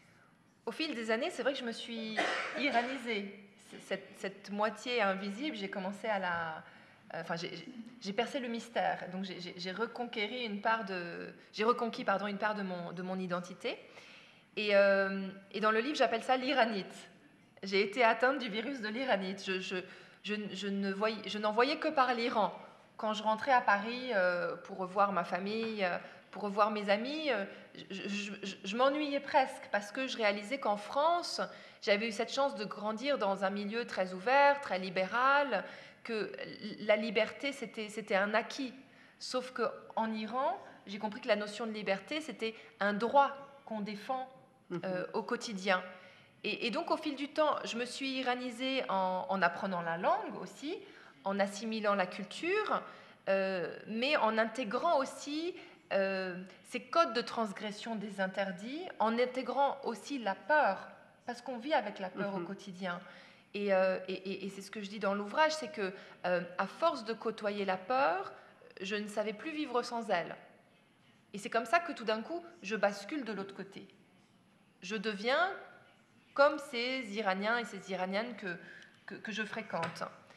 Au fil des années, c'est vrai que je me suis iranisée. Cette, cette moitié invisible, j'ai commencé à la... Enfin, j'ai percé le mystère, donc j'ai reconquéri une part de, j'ai reconquis pardon une part de mon de mon identité. Et, euh, et dans le livre, j'appelle ça l'iranite. J'ai été atteinte du virus de l'iranite. Je, je, je, je ne voyais, je n'en voyais que par l'Iran. Quand je rentrais à Paris euh, pour revoir ma famille, euh, pour revoir mes amis, euh, je, je, je, je m'ennuyais presque parce que je réalisais qu'en France, j'avais eu cette chance de grandir dans un milieu très ouvert, très libéral, que la liberté, c'était un acquis. Sauf qu'en Iran, j'ai compris que la notion de liberté, c'était un droit qu'on défend euh, au quotidien. Et, et donc, au fil du temps, je me suis iranisée en, en apprenant la langue aussi, en assimilant la culture, euh, mais en intégrant aussi euh, ces codes de transgression des interdits, en intégrant aussi la peur, parce qu'on vit avec la peur mm-hmm. au quotidien. Et, euh, et, et c'est ce que je dis dans l'ouvrage, c'est que euh, à force de côtoyer la peur, je ne savais plus vivre sans elle. Et c'est comme ça que tout d'un coup, je bascule de l'autre côté. Je deviens comme ces Iraniens et ces Iraniennes que, que, que je fréquente.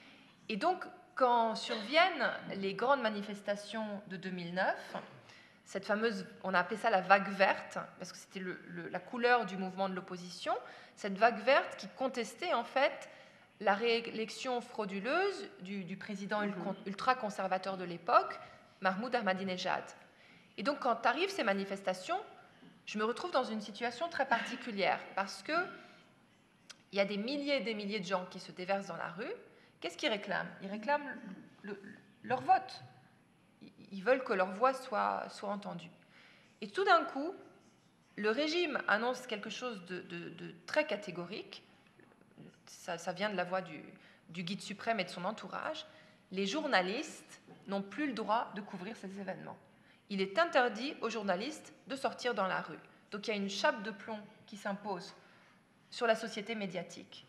Et donc, quand surviennent les grandes manifestations de deux mille neuf, cette fameuse, on a appelé ça la vague verte, parce que c'était le, le, la couleur du mouvement de l'opposition, cette vague verte qui contestait en fait la réélection frauduleuse du, du président mm-hmm. ultra-conservateur de l'époque, Mahmoud Ahmadinejad. Et donc quand arrivent ces manifestations, je me retrouve dans une situation très particulière, parce que il y a des milliers et des milliers de gens qui se déversent dans la rue. Qu'est-ce qu'ils réclament? Ils réclament le, le, leur vote. Ils veulent que leur voix soit, soit entendue. Et tout d'un coup, le régime annonce quelque chose de, de, de très catégorique, ça, ça vient de la voix du, du guide suprême et de son entourage, les journalistes n'ont plus le droit de couvrir ces événements. Il est interdit aux journalistes de sortir dans la rue. Donc il y a une chape de plomb qui s'impose sur la société médiatique.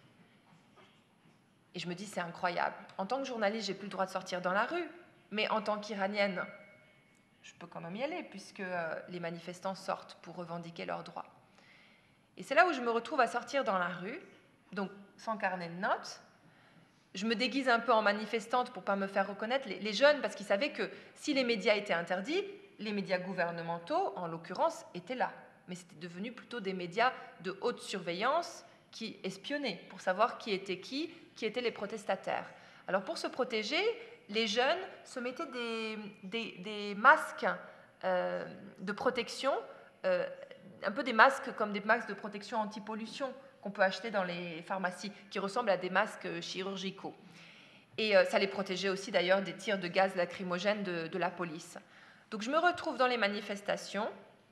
Et je me dis, c'est incroyable. En tant que journaliste, j'ai plus le droit de sortir dans la rue, mais en tant qu'Iranienne, je peux quand même y aller, puisque euh, les manifestants sortent pour revendiquer leurs droits. Et c'est là où je me retrouve à sortir dans la rue, donc sans carnet de notes. Je me déguise un peu en manifestante pour ne pas me faire reconnaître. Les, les jeunes, parce qu'ils savaient que si les médias étaient interdits, les médias gouvernementaux, en l'occurrence, étaient là. Mais c'était devenu plutôt des médias de haute surveillance qui espionnaient pour savoir qui était qui, qui étaient les protestataires. Alors pour se protéger, les jeunes se mettaient des, des, des masques euh, de protection, euh, un peu des masques comme des masques de protection anti-pollution qu'on peut acheter dans les pharmacies, qui ressemblent à des masques chirurgicaux. Et euh, ça les protégeait aussi d'ailleurs des tirs de gaz lacrymogène de, de la police. Donc je me retrouve dans les manifestations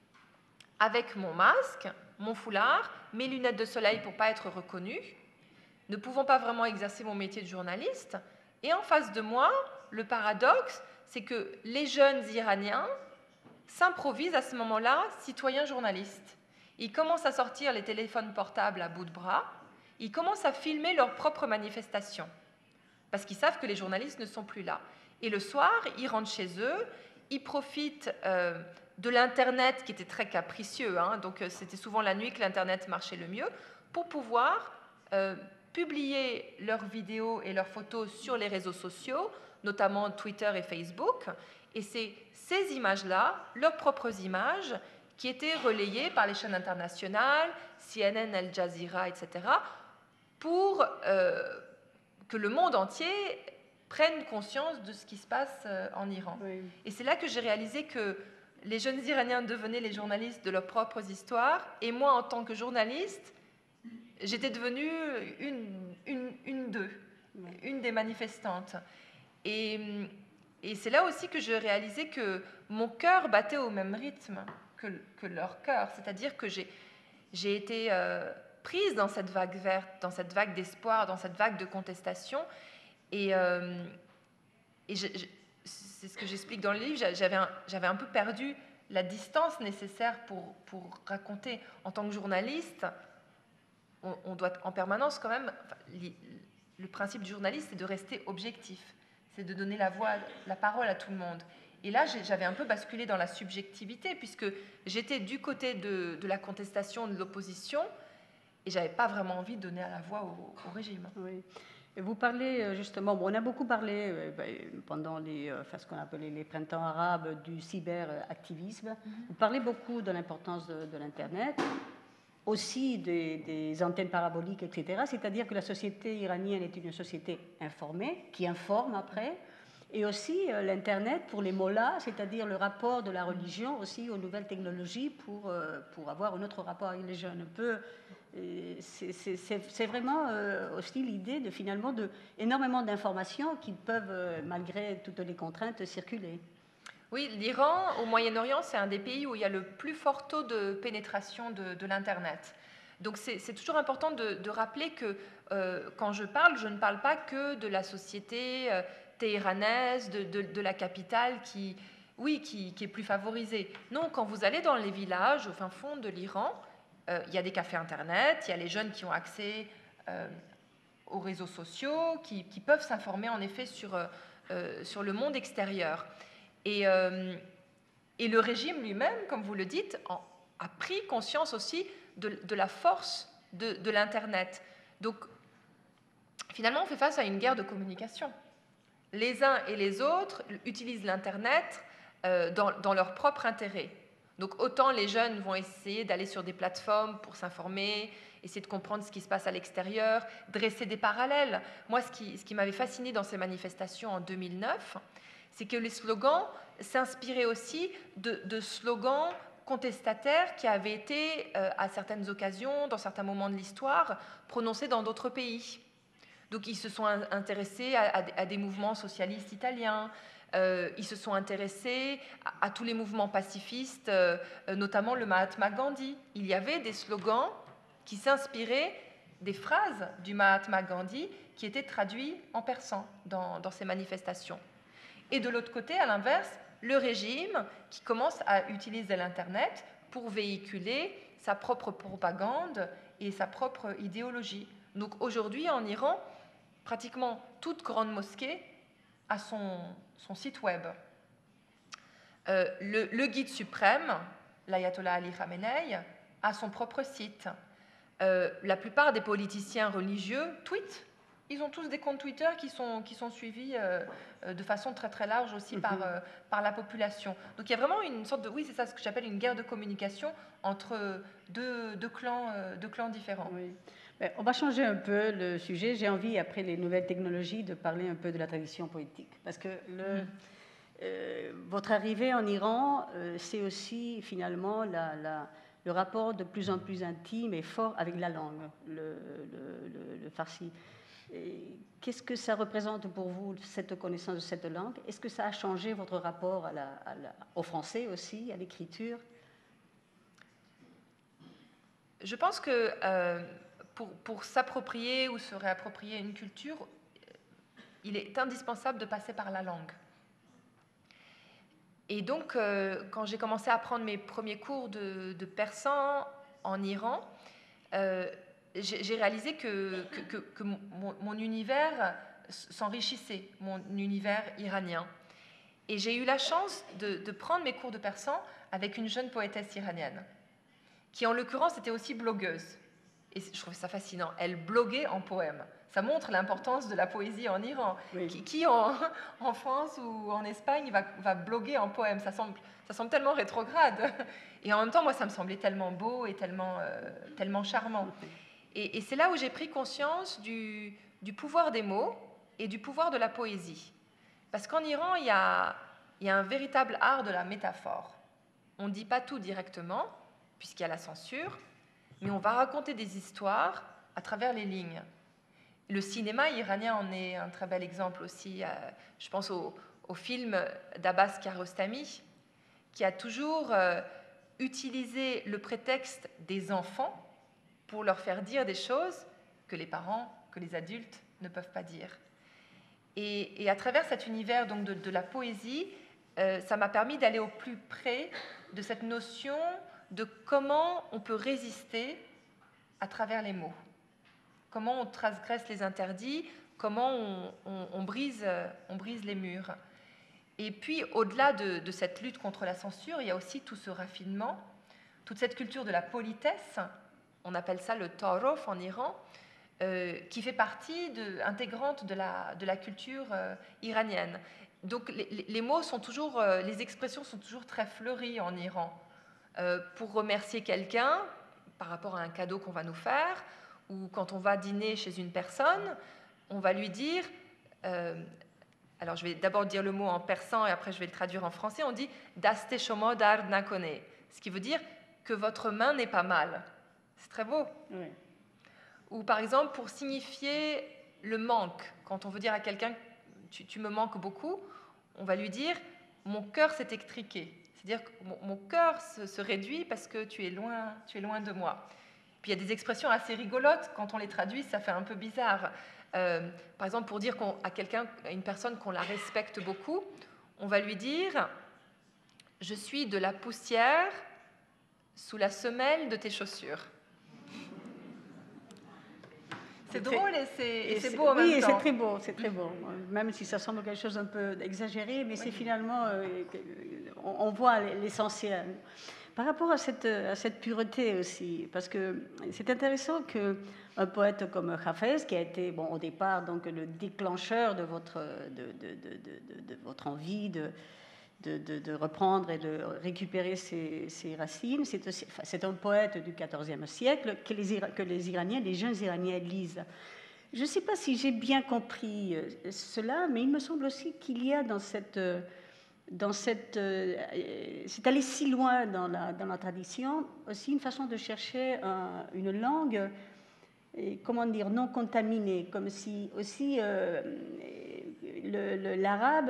avec mon masque, mon foulard, mes lunettes de soleil pour ne pas être reconnue, ne pouvant pas vraiment exercer mon métier de journaliste. Et en face de moi, le paradoxe, c'est que les jeunes Iraniens s'improvisent à ce moment-là citoyens journalistes. Ils commencent à sortir les téléphones portables à bout de bras, ils commencent à filmer leurs propres manifestations, parce qu'ils savent que les journalistes ne sont plus là. Et le soir, ils rentrent chez eux, ils profitent euh, de l'Internet, qui était très capricieux, hein, donc euh, c'était souvent la nuit que l'Internet marchait le mieux, pour pouvoir euh, publier leurs vidéos et leurs photos sur les réseaux sociaux, notamment Twitter et Facebook, et c'est ces images-là, leurs propres images, qui étaient relayées par les chaînes internationales, C N N, Al Jazeera, et cetera, pour euh, que le monde entier prenne conscience de ce qui se passe euh, en Iran. Oui. Et c'est là que j'ai réalisé que les jeunes Iraniens devenaient les journalistes de leurs propres histoires, et moi, en tant que journaliste, j'étais devenue une, une, une d'eux, oui. une des manifestantes. Et, et c'est là aussi que j'ai réalisé que mon cœur battait au même rythme que, que leur cœur, c'est-à-dire que j'ai, j'ai été euh, prise dans cette vague verte, dans cette vague d'espoir, dans cette vague de contestation, et, euh, et je, je, c'est ce que j'explique dans le livre, j'avais un, j'avais un peu perdu la distance nécessaire pour, pour raconter. En tant que journaliste, on, on doit en permanence quand même... Enfin, li, le principe du journaliste, c'est de rester objectif, c'est de donner la voix, la parole à tout le monde. Et là, j'avais un peu basculé dans la subjectivité, puisque j'étais du côté de, de la contestation, de l'opposition, et je n'avais pas vraiment envie de donner à la voix au, au régime. Oui. Et vous parlez justement, bon, on a beaucoup parlé euh, pendant les, enfin, ce qu'on appelait les printemps arabes du cyberactivisme. Mm-hmm. Vous parlez beaucoup de l'importance de, de l'Internet, aussi des, des antennes paraboliques, et cetera. C'est-à-dire que la société iranienne est une société informée, qui informe après, et aussi euh, l'Internet pour les mollahs, c'est-à-dire le rapport de la religion aussi aux nouvelles technologies pour, euh, pour avoir un autre rapport avec les jeunes. Un peu, euh, c'est, c'est, c'est vraiment euh, aussi l'idée de finalement de énormément d'informations qui peuvent, euh, malgré toutes les contraintes, circuler. Oui, l'Iran, au Moyen-Orient, c'est un des pays où il y a le plus fort taux de pénétration de, de l'Internet. Donc c'est, c'est toujours important de, de rappeler que euh, quand je parle, je ne parle pas que de la société euh, téhéranaise, de, de, de la capitale qui, oui, qui, qui est plus favorisée. Non, quand vous allez dans les villages, au fin fond de l'Iran, euh, il y a des cafés Internet, il y a les jeunes qui ont accès euh, aux réseaux sociaux, qui, qui peuvent s'informer en effet sur, euh, sur le monde extérieur. Et, euh, et le régime lui-même, comme vous le dites, en, a pris conscience aussi de, de la force de, de l'Internet. Donc, finalement, on fait face à une guerre de communication. Les uns et les autres utilisent l'Internet euh, dans, dans leur propre intérêt. Donc, autant les jeunes vont essayer d'aller sur des plateformes pour s'informer, essayer de comprendre ce qui se passe à l'extérieur, dresser des parallèles. Moi, ce qui, ce qui m'avait fasciné dans ces manifestations en deux mille neuf, c'est que les slogans s'inspiraient aussi de, de slogans contestataires qui avaient été, euh, à certaines occasions, dans certains moments de l'histoire, prononcés dans d'autres pays. Donc ils se sont intéressés à, à, à des mouvements socialistes italiens, Euh, ils se sont intéressés à, à tous les mouvements pacifistes, euh, notamment le Mahatma Gandhi. Il y avait des slogans qui s'inspiraient des phrases du Mahatma Gandhi qui étaient traduits en persan dans, dans ces manifestations. Et de l'autre côté, à l'inverse, le régime qui commence à utiliser l'Internet pour véhiculer sa propre propagande et sa propre idéologie. Donc aujourd'hui, en Iran, pratiquement toute grande mosquée a son, son site web. Euh, le, le guide suprême, l'ayatollah Ali Khamenei, a son propre site. Euh, la plupart des politiciens religieux tweetent. Ils ont tous des comptes Twitter qui sont, qui sont suivis euh, de façon très très large aussi mm-hmm. par, euh, par la population. Donc il y a vraiment une sorte de, oui c'est ça ce que j'appelle une guerre de communication entre deux, deux, clans, euh, deux clans différents. Oui. Ben, on va changer un peu le sujet. J'ai envie, après les nouvelles technologies, de parler un peu de la tradition politique. Parce que le, mm. euh, votre arrivée en Iran, euh, c'est aussi finalement la... la le rapport de plus en plus intime et fort avec la langue, le, le, le, le farsi. Qu'est-ce que ça représente pour vous, cette connaissance de cette langue? Est-ce que ça a changé votre rapport à la, à la, au français aussi, à l'écriture? Je pense que euh, pour, pour s'approprier ou se réapproprier une culture, il est indispensable de passer par la langue. Et donc, euh, quand j'ai commencé à prendre mes premiers cours de, de persan en Iran, euh, j'ai réalisé que, que, que, que mon, mon univers s'enrichissait, mon univers iranien. Et j'ai eu la chance de, de prendre mes cours de persan avec une jeune poétesse iranienne, qui en l'occurrence était aussi blogueuse. Et je trouvais ça fascinant. Elle bloguait en poème. Ça montre l'importance de la poésie en Iran. Oui. Qui, qui en, en France ou en Espagne va, va bloguer en poème? Ça semble, ça semble tellement rétrograde. Et en même temps, moi, ça me semblait tellement beau et tellement, euh, tellement charmant. Et, et c'est là où j'ai pris conscience du, du pouvoir des mots et du pouvoir de la poésie. Parce qu'en Iran, il y a, il y a un véritable art de la métaphore. On ne dit pas tout directement, puisqu'il y a la censure, mais on va raconter des histoires à travers les lignes. Le cinéma iranien en est un très bel exemple aussi. Euh, je pense au, au film d'Abbas Kiarostami, qui a toujours euh, utilisé le prétexte des enfants pour leur faire dire des choses que les parents, que les adultes ne peuvent pas dire. Et, et à travers cet univers donc, de, de la poésie, euh, ça m'a permis d'aller au plus près de cette notion de comment on peut résister à travers les mots. Comment on transgresse les interdits, comment on, on, on, brise, on brise les murs. Et puis, au-delà de, de cette lutte contre la censure, il y a aussi tout ce raffinement, toute cette culture de la politesse, on appelle ça le ta'aruf en Iran, euh, qui fait partie de, intégrante de la, de la culture euh, iranienne. Donc, les, les mots sont toujours, euh, les expressions sont toujours très fleuries en Iran. Euh, pour remercier quelqu'un par rapport à un cadeau qu'on va nous faire, ou quand on va dîner chez une personne, on va lui dire, euh, alors je vais d'abord dire le mot en persan et après je vais le traduire en français, on dit « daste shomo dard nakone », ce qui veut dire que votre main n'est pas mal. C'est très beau. Oui. Ou par exemple, pour signifier le manque, quand on veut dire à quelqu'un tu, « tu me manques beaucoup », on va lui dire « mon cœur s'est étriqué ». C'est-à-dire que mon, mon cœur se, se réduit parce que tu es loin, tu es loin de moi. Puis il y a des expressions assez rigolotes, quand on les traduit, ça fait un peu bizarre. Euh, par exemple, pour dire à quelqu'un, à une personne qu'on la respecte beaucoup, on va lui dire « Je suis de la poussière sous la semelle de tes chaussures ». C'est drôle et c'est beau en oui, même temps. Oui, c'est très beau, c'est très beau. Même si ça semble quelque chose d'un peu exagéré, mais oui. c'est finalement, euh, on, on voit l'essentiel. Par rapport à cette, à cette pureté aussi, parce que c'est intéressant qu'un poète comme Hafez, qui a été bon, au départ donc, le déclencheur de votre, de, de, de, de, de votre envie de, de, de, de reprendre et de récupérer ses, ses racines, c'est, aussi, enfin, c'est un poète du quatorzième siècle que les, que les Iraniens, les jeunes Iraniens lisent. Je ne sais pas si j'ai bien compris cela, mais il me semble aussi qu'il y a dans cette... Dans cette, euh, c'est allé si loin dans la, dans la tradition, aussi une façon de chercher un, une langue, et, comment dire, non contaminée, comme si aussi euh, le, le, l'arabe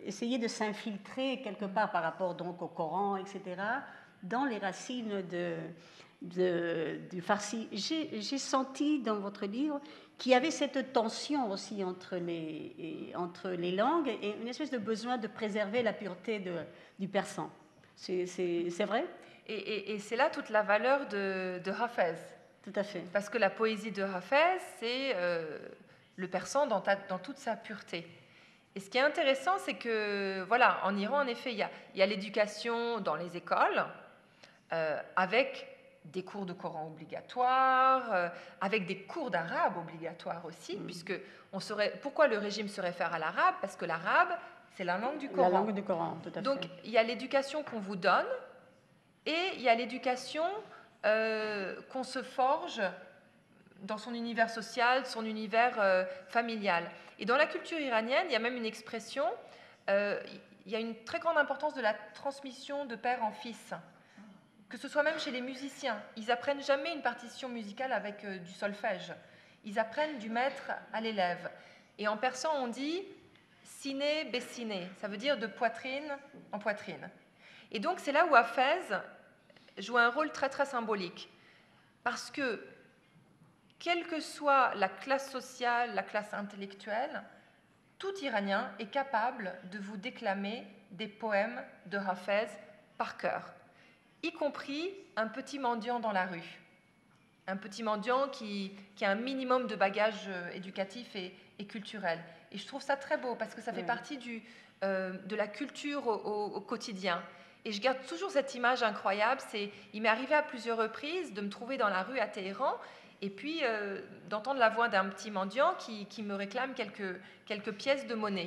essayer de s'infiltrer quelque part par rapport donc au Coran, et cetera, dans les racines de, de, du farsi. J'ai senti dans votre livre qu'il y avait cette tension aussi entre les, entre les langues et une espèce de besoin de préserver la pureté de, du persan. C'est vrai? Et, et, et c'est là toute la valeur de, de Hafez. Tout à fait. Parce que la poésie de Hafez, c'est euh, le persan dans, ta, dans toute sa pureté. Et ce qui est intéressant, c'est que, voilà, en Iran, en effet, il y a, il y a l'éducation dans les écoles, euh, avec des cours de Coran obligatoires, euh, avec des cours d'arabe obligatoires aussi, mmh. puisque on serait, pourquoi le régime se réfère à l'arabe? Parce que l'arabe, c'est la langue du Coran. La langue du Coran, tout à fait. Donc, il y a l'éducation qu'on vous donne, et il y a l'éducation euh, qu'on se forge dans son univers social, son univers euh, familial. Et dans la culture iranienne, il y a même une expression, euh, il y a une très grande importance de la transmission de père en fils. Que ce soit même chez les musiciens. Ils n'apprennent jamais une partition musicale avec euh, du solfège. Ils apprennent du maître à l'élève. Et en persan, on dit « siné bessiné », ça veut dire de poitrine en poitrine. Et donc, c'est là où Hafez joue un rôle très, très symbolique. Parce que, quelle que soit la classe sociale, la classe intellectuelle, tout Iranien est capable de vous déclamer des poèmes de Hafez par cœur, y compris un petit mendiant dans la rue. Un petit mendiant qui, qui a un minimum de bagage éducatif et, et culturel. Et je trouve ça très beau, parce que ça fait oui. partie du, euh, de la culture au, au, au quotidien. Et je garde toujours cette image incroyable. Il m'est arrivé à plusieurs reprises de me trouver dans la rue à Téhéran et puis euh, d'entendre la voix d'un petit mendiant qui, qui me réclame quelques, quelques pièces de monnaie.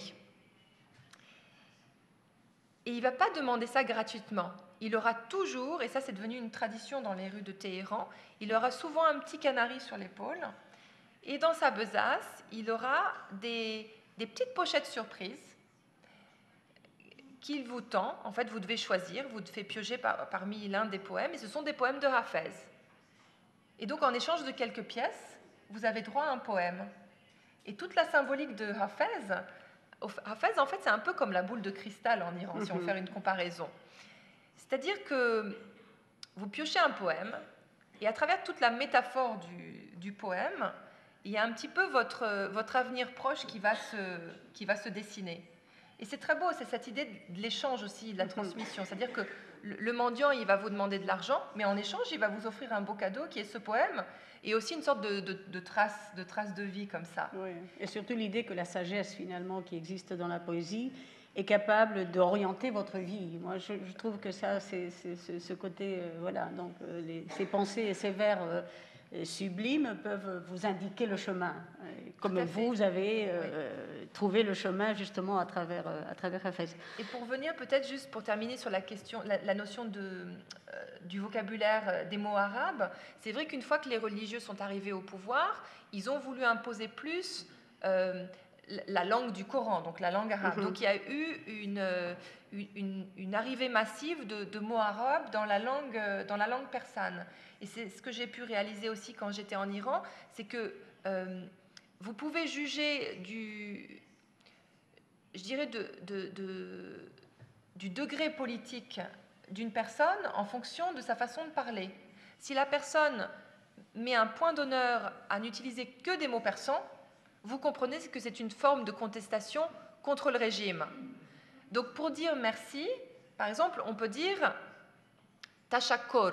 Et il ne va pas demander ça gratuitement. Il aura toujours, et ça c'est devenu une tradition dans les rues de Téhéran, il aura souvent un petit canari sur l'épaule. Et dans sa besace, il aura des, des petites pochettes surprises qu'il vous tend. En fait, vous devez choisir, vous devez piocher par, parmi l'un des poèmes, et ce sont des poèmes de Hafez. Et donc, en échange de quelques pièces, vous avez droit à un poème. Et toute la symbolique de Hafez, Hafez, en fait, c'est un peu comme la boule de cristal en Iran, mm-hmm. si on fait une comparaison. C'est-à-dire que vous piochez un poème, et à travers toute la métaphore du, du poème, il y a un petit peu votre, votre avenir proche qui va se, qui va se dessiner. Et c'est très beau, c'est cette idée de l'échange aussi, de la transmission. C'est-à-dire que le, le mendiant, il va vous demander de l'argent, mais en échange, il va vous offrir un beau cadeau qui est ce poème, et aussi une sorte de, de, de, trace, de trace de vie comme ça. Oui. Et surtout l'idée que la sagesse, finalement, qui existe dans la poésie, est capable d'orienter votre vie. Moi, je, je trouve que ça, c'est ce côté, euh, voilà, donc euh, les, ces pensées et ces vers euh, sublimes peuvent vous indiquer le chemin, comme vous, vous avez euh, oui. trouvé le chemin justement à travers, euh, à travers Hafez. Et pour venir peut-être juste pour terminer sur la question, la, la notion de, euh, du vocabulaire des mots arabes, c'est vrai qu'une fois que les religieux sont arrivés au pouvoir, ils ont voulu imposer plus euh, la langue du Coran, donc la langue arabe. Mm-hmm. Donc il y a eu une, une, une arrivée massive de, de mots arabes dans la langue, dans la langue persane. Et c'est ce que j'ai pu réaliser aussi quand j'étais en Iran, c'est que euh, vous pouvez juger du, je dirais de, de, de, du degré politique d'une personne en fonction de sa façon de parler. Si la personne met un point d'honneur à n'utiliser que des mots persans, vous comprenez que c'est une forme de contestation contre le régime. Donc pour dire merci, par exemple, on peut dire tashakkur.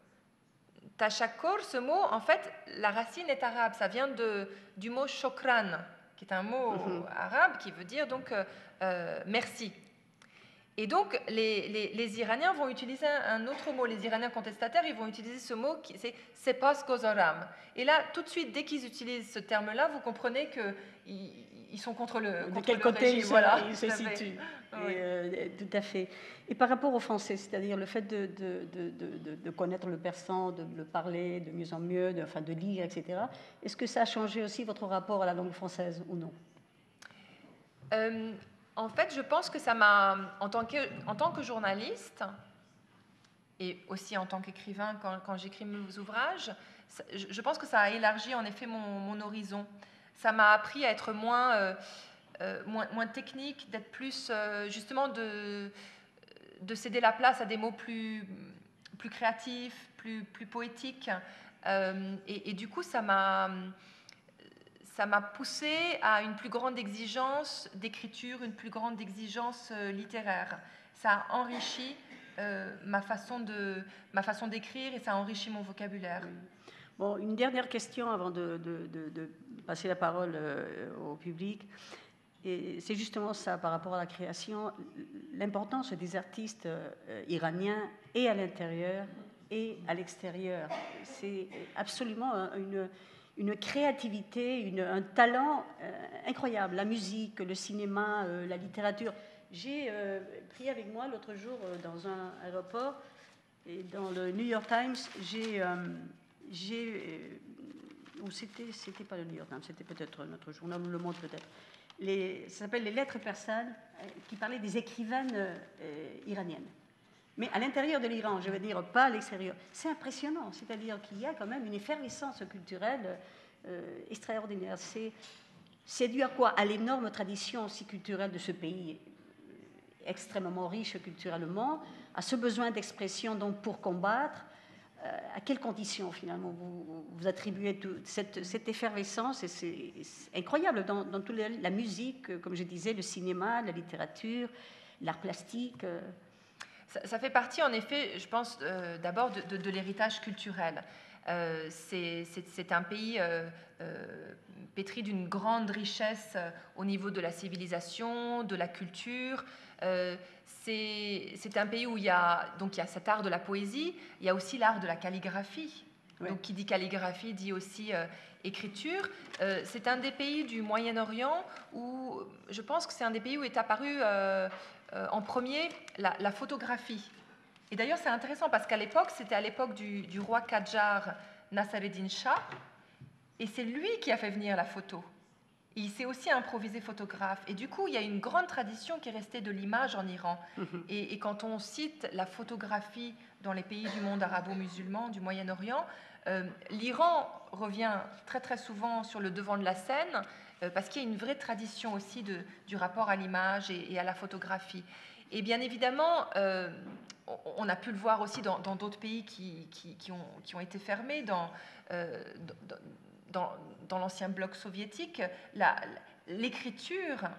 Tashakkur, ce mot, en fait, la racine est arabe. Ça vient de, du mot shokran, qui est un mot mm-hmm. arabe qui veut dire donc euh, euh, merci. Et donc, les, les, les Iraniens vont utiliser un autre mot. Les Iraniens contestataires, ils vont utiliser ce mot, c'est sepas gozoram. Et là, tout de suite, dès qu'ils utilisent ce terme-là, vous comprenez qu'ils ils sont contre le contre De quel le côté régime, ils se, voilà, ils se situent. Oui. Et, euh, tout à fait. Et par rapport au français, c'est-à-dire le fait de, de, de, de, de connaître le persan, de le parler de mieux en mieux, de, enfin de lire, et cetera, est-ce que ça a changé aussi votre rapport à la langue française ou non? euh, En fait, je pense que ça m'a, en tant que, en tant que journaliste, et aussi en tant qu'écrivain, quand, quand j'écris mes ouvrages, ça, je pense que ça a élargi en effet mon, mon horizon. Ça m'a appris à être moins, euh, euh, moins, moins technique, d'être plus, euh, justement, de, de céder la place à des mots plus, plus créatifs, plus, plus poétiques. Euh, et, et du coup, ça m'a... Ça m'a poussé à une plus grande exigence d'écriture, une plus grande exigence euh, littéraire. Ça a enrichi euh, ma façon de, ma façon d'écrire et ça a enrichi mon vocabulaire. Oui. Bon, une dernière question avant de, de, de, de passer la parole euh, au public. Et c'est justement ça, par rapport à la création, l'importance des artistes euh, iraniens et à l'intérieur et à l'extérieur. C'est absolument une... une créativité, une, un talent euh, incroyable. La musique, le cinéma, euh, la littérature. J'ai euh, pris avec moi l'autre jour euh, dans un aéroport, et dans le New York Times, j'ai... Euh, j'ai euh, ou c'était, c'était pas le New York Times, c'était peut-être notre journal, Le Monde peut-être. Les, ça s'appelle les lettres persanes, euh, qui parlaient des écrivaines euh, iraniennes. Mais à l'intérieur de l'Iran, je veux dire, pas à l'extérieur. C'est impressionnant, c'est-à-dire qu'il y a quand même une effervescence culturelle euh, extraordinaire. C'est, c'est dû à quoi? À l'énorme tradition aussi culturelle de ce pays, extrêmement riche culturellement, à ce besoin d'expression donc pour combattre. Euh, à quelles conditions finalement vous, vous attribuez toute cette, cette effervescence? Et c'est, c'est incroyable dans, dans toute la, la musique, comme je disais, le cinéma, la littérature, l'art plastique. Euh, Ça, ça fait partie, en effet, je pense, euh, d'abord de, de, de l'héritage culturel. Euh, c'est, c'est, c'est un pays euh, euh, pétri d'une grande richesse euh, au niveau de la civilisation, de la culture. Euh, c'est, c'est un pays où il y, a, donc il y a cet art de la poésie, il y a aussi l'art de la calligraphie. Oui. Donc qui dit calligraphie dit aussi euh, écriture. Euh, c'est un des pays du Moyen-Orient où je pense que c'est un des pays où est apparu... Euh, Euh, en premier, la, la photographie. Et d'ailleurs, c'est intéressant parce qu'à l'époque, c'était à l'époque du, du roi Qajar Nasser-Eddin Shah, et c'est lui qui a fait venir la photo. Et il s'est aussi improvisé photographe. Et du coup, il y a une grande tradition qui est restée de l'image en Iran. Mm-hmm. Et, et quand on cite la photographie dans les pays du monde arabo-musulman, du Moyen-Orient, euh, l'Iran revient très très souvent sur le devant de la scène, parce qu'il y a une vraie tradition aussi de, du rapport à l'image et, et à la photographie. Et bien évidemment, euh, on a pu le voir aussi dans, dans d'autres pays qui, qui, qui, ont, qui ont été fermés, dans, euh, dans, dans, dans l'ancien bloc soviétique, la, l'écriture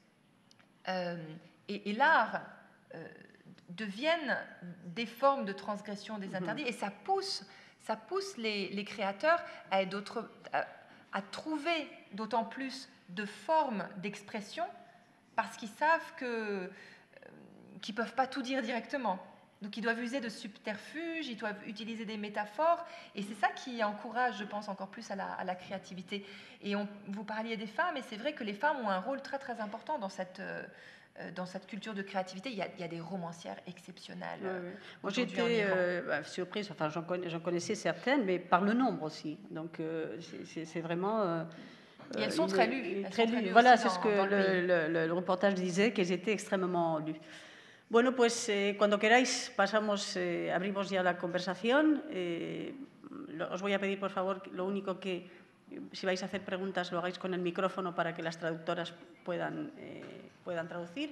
euh, et, et l'art euh, deviennent des formes de transgression des interdits, et ça pousse, ça pousse les, les créateurs à être d'autres... À, à trouver d'autant plus de formes d'expression parce qu'ils savent que, euh, qu'ils ne peuvent pas tout dire directement. Donc ils doivent user de subterfuges, ils doivent utiliser des métaphores, et c'est ça qui encourage, je pense, encore plus à la, à la créativité. Et on, vous parliez des femmes, et c'est vrai que les femmes ont un rôle très très important dans cette... Euh, dans cette culture de créativité. Il y a, il y a des romancières exceptionnelles. Oui, oui. Moi, j'étais euh, bah, surprise, enfin, j'en, connais, j'en connaissais certaines, mais par le nombre aussi. Donc, euh, c'est, c'est, c'est vraiment... Euh, Et elles sont une, très lues. Elles très sont très lues voilà, c'est dans, ce que le, le, le, le reportage disait, qu'elles étaient extrêmement lues. Bueno, pues eh, cuando queráis pasamos, eh, abrimos ya la conversación. Eh, lo, os voy a pedir, por favor, lo único que, si vais a hacer preguntas, lo hagáis con el micrófono para que las traductoras puedan... Eh, puedan traducir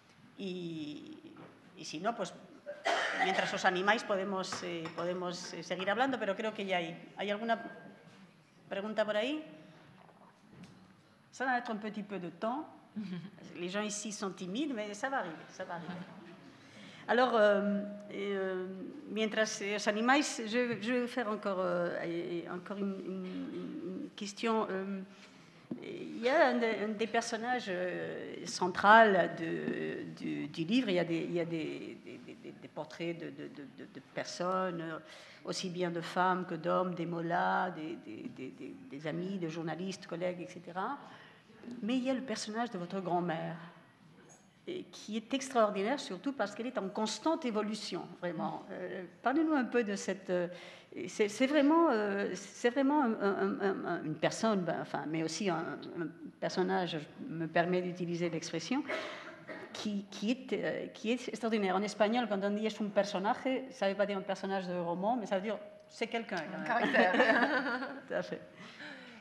y, y si no, pues mientras os animáis podemos, eh, podemos eh, seguir hablando, pero creo que ya hay. ¿Hay alguna pregunta por ahí? Ça va être un petit peu de temps. Les gens ici sont timides, mais ça va arriver, ça va arriver. Alors, euh, euh, mientras os animáis, je, je vais faire encore, euh, encore une, une, une question. Euh, Il y a un, un des personnages euh, centraux de, du, du livre, il y a des, il y a des, des, des, des portraits de, de, de, de personnes, aussi bien de femmes que d'hommes, des mollahs, des, des, des, des amis, de journalistes, collègues, et cetera. Mais il y a le personnage de votre grand-mère, et qui est extraordinaire, surtout parce qu'elle est en constante évolution, vraiment. Euh, parlez-nous un peu de cette... Euh, c'est, c'est vraiment, euh, c'est vraiment un, un, un, une personne, ben, enfin, mais aussi un, un personnage, je me permets d'utiliser l'expression, qui, qui, est, euh, qui est extraordinaire. En espagnol, quand on dit es un personaje, ça ne veut pas dire un personnage de roman, mais ça veut dire c'est quelqu'un. Un caractère. Tout à fait.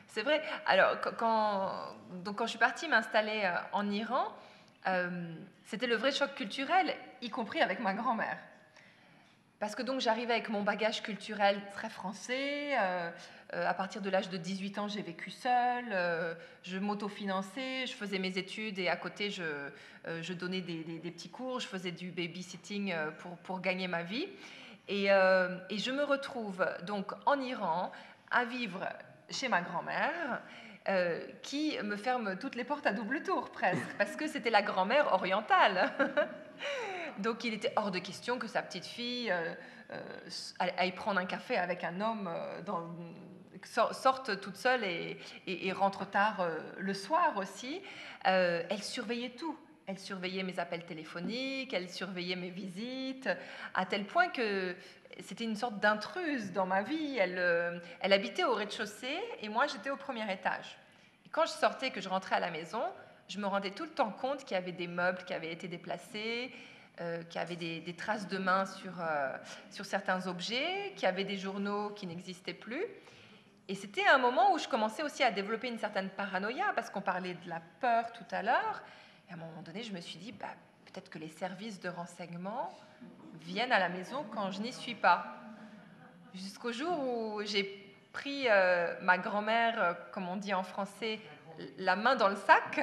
C'est vrai. Alors, quand, donc, quand je suis partie m'installer en Iran, euh, c'était le vrai choc culturel, y compris avec ma grand-mère. Parce que donc j'arrivais avec mon bagage culturel très français. Euh, euh, à partir de l'âge de dix-huit ans, j'ai vécu seule. Euh, je m'autofinançais, je faisais mes études et à côté, je, euh, je donnais des, des, des petits cours. Je faisais du babysitting pour, pour gagner ma vie. Et, euh, et je me retrouve donc en Iran à vivre chez ma grand-mère. Euh, qui me ferme toutes les portes à double tour presque, parce que c'était la grand-mère orientale. Donc il était hors de question que sa petite fille euh, euh, aille prendre un café avec un homme, euh, dans, sorte toute seule et, et, et rentre tard euh, le soir aussi. Euh, elle surveillait tout. Elle surveillait mes appels téléphoniques, elle surveillait mes visites, à tel point que c'était une sorte d'intruse dans ma vie. Elle, euh, elle habitait au rez-de-chaussée et moi j'étais au premier étage. Et quand je sortais, que je rentrais à la maison, je me rendais tout le temps compte qu'il y avait des meubles qui avaient été déplacés, euh, qu'il y avait des, des traces de mains sur, euh, sur certains objets, qu'il y avait des journaux qui n'existaient plus. Et c'était un moment où je commençais aussi à développer une certaine paranoïa, parce qu'on parlait de la peur tout à l'heure. Et à un moment donné, je me suis dit, bah, peut-être que les services de renseignement viennent à la maison quand je n'y suis pas. Jusqu'au jour où j'ai pris euh, ma grand-mère, euh, comme on dit en français, la main dans le sac.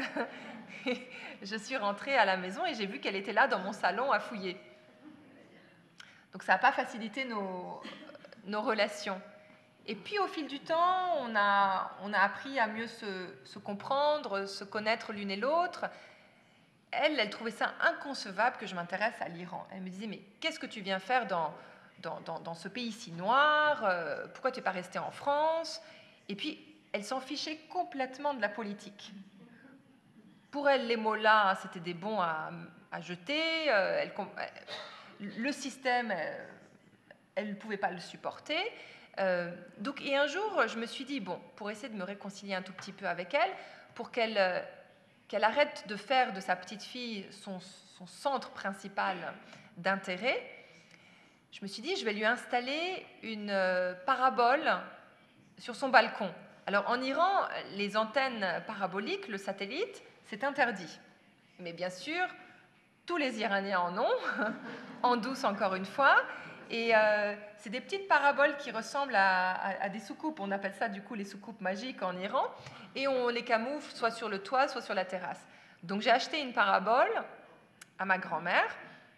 Je suis rentrée à la maison et j'ai vu qu'elle était là dans mon salon à fouiller. Donc ça n'a pas facilité nos, nos relations. Et puis au fil du temps, on a, on a appris à mieux se, se comprendre, se connaître l'une et l'autre. Elle, elle trouvait ça inconcevable que je m'intéresse à l'Iran. Elle me disait, mais qu'est-ce que tu viens faire dans, dans, dans, dans ce pays si noir? euh, Pourquoi tu n'es pas restée en France? Et puis, elle s'en fichait complètement de la politique. Pour elle, les mots-là, c'était des bons à, à jeter. Euh, elle, le système, elle ne pouvait pas le supporter. Euh, donc, et un jour, je me suis dit, bon, pour essayer de me réconcilier un tout petit peu avec elle, pour qu'elle euh, qu'elle arrête de faire de sa petite fille son, son centre principal d'intérêt, je me suis dit, je vais lui installer une euh, parabole sur son balcon. Alors, en Iran, les antennes paraboliques, le satellite, c'est interdit. Mais bien sûr, tous les Iraniens en ont, en douce encore une fois. Et euh, c'est des petites paraboles qui ressemblent à, à, à des soucoupes. On appelle ça du coup les soucoupes magiques en Iran. Et on les camoufle soit sur le toit, soit sur la terrasse. Donc j'ai acheté une parabole à ma grand-mère.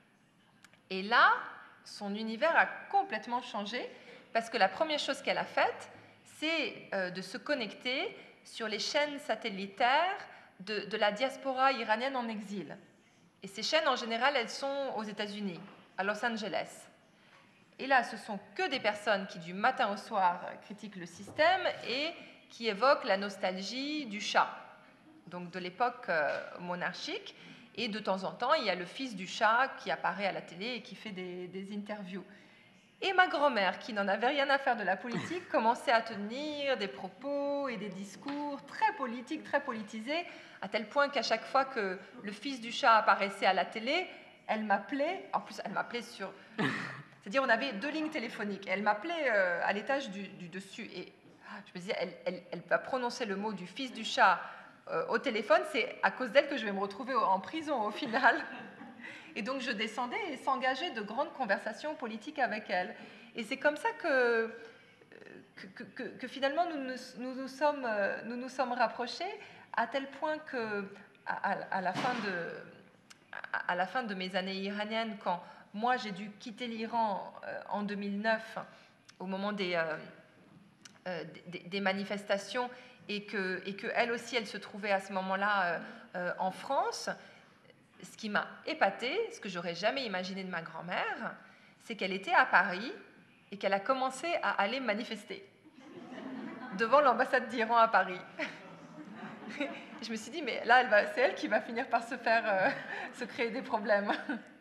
Et là, son univers a complètement changé parce que la première chose qu'elle a faite, c'est euh, de se connecter sur les chaînes satellitaires de, de la diaspora iranienne en exil. Et ces chaînes, en général, elles sont aux États-Unis, à Los Angeles. Et là, ce sont que des personnes qui, du matin au soir, critiquent le système et qui évoquent la nostalgie du Shah, donc de l'époque euh, monarchique. Et de temps en temps, il y a le fils du Shah qui apparaît à la télé et qui fait des, des interviews. Et ma grand-mère, qui n'en avait rien à faire de la politique, commençait à tenir des propos et des discours très politiques, très politisés, à tel point qu'à chaque fois que le fils du Shah apparaissait à la télé, elle m'appelait, en plus elle m'appelait sur... C'est-à-dire on avait deux lignes téléphoniques, elle m'appelait euh, à l'étage du, du dessus, et je me disais, elle, elle, elle va prononcer le mot du fils du Shah euh, au téléphone, c'est à cause d'elle que je vais me retrouver en prison au final. Et donc je descendais et s'engageais de grandes conversations politiques avec elle. Et c'est comme ça que, que, que, que finalement nous nous, nous, nous, sommes, nous nous sommes rapprochés, à tel point que à, à, la fin de, à, à la fin de mes années iraniennes, quand moi j'ai dû quitter l'Iran euh, en deux mille neuf, au moment des, euh, euh, des, des manifestations, et que, et que elle aussi elle se trouvait à ce moment-là euh, euh, en France, ce qui m'a épatée, ce que j'aurais jamais imaginé de ma grand-mère, c'est qu'elle était à Paris et qu'elle a commencé à aller manifester devant l'ambassade d'Iran à Paris. Je me suis dit, mais là, elle va, c'est elle qui va finir par se faire, euh, se créer des problèmes.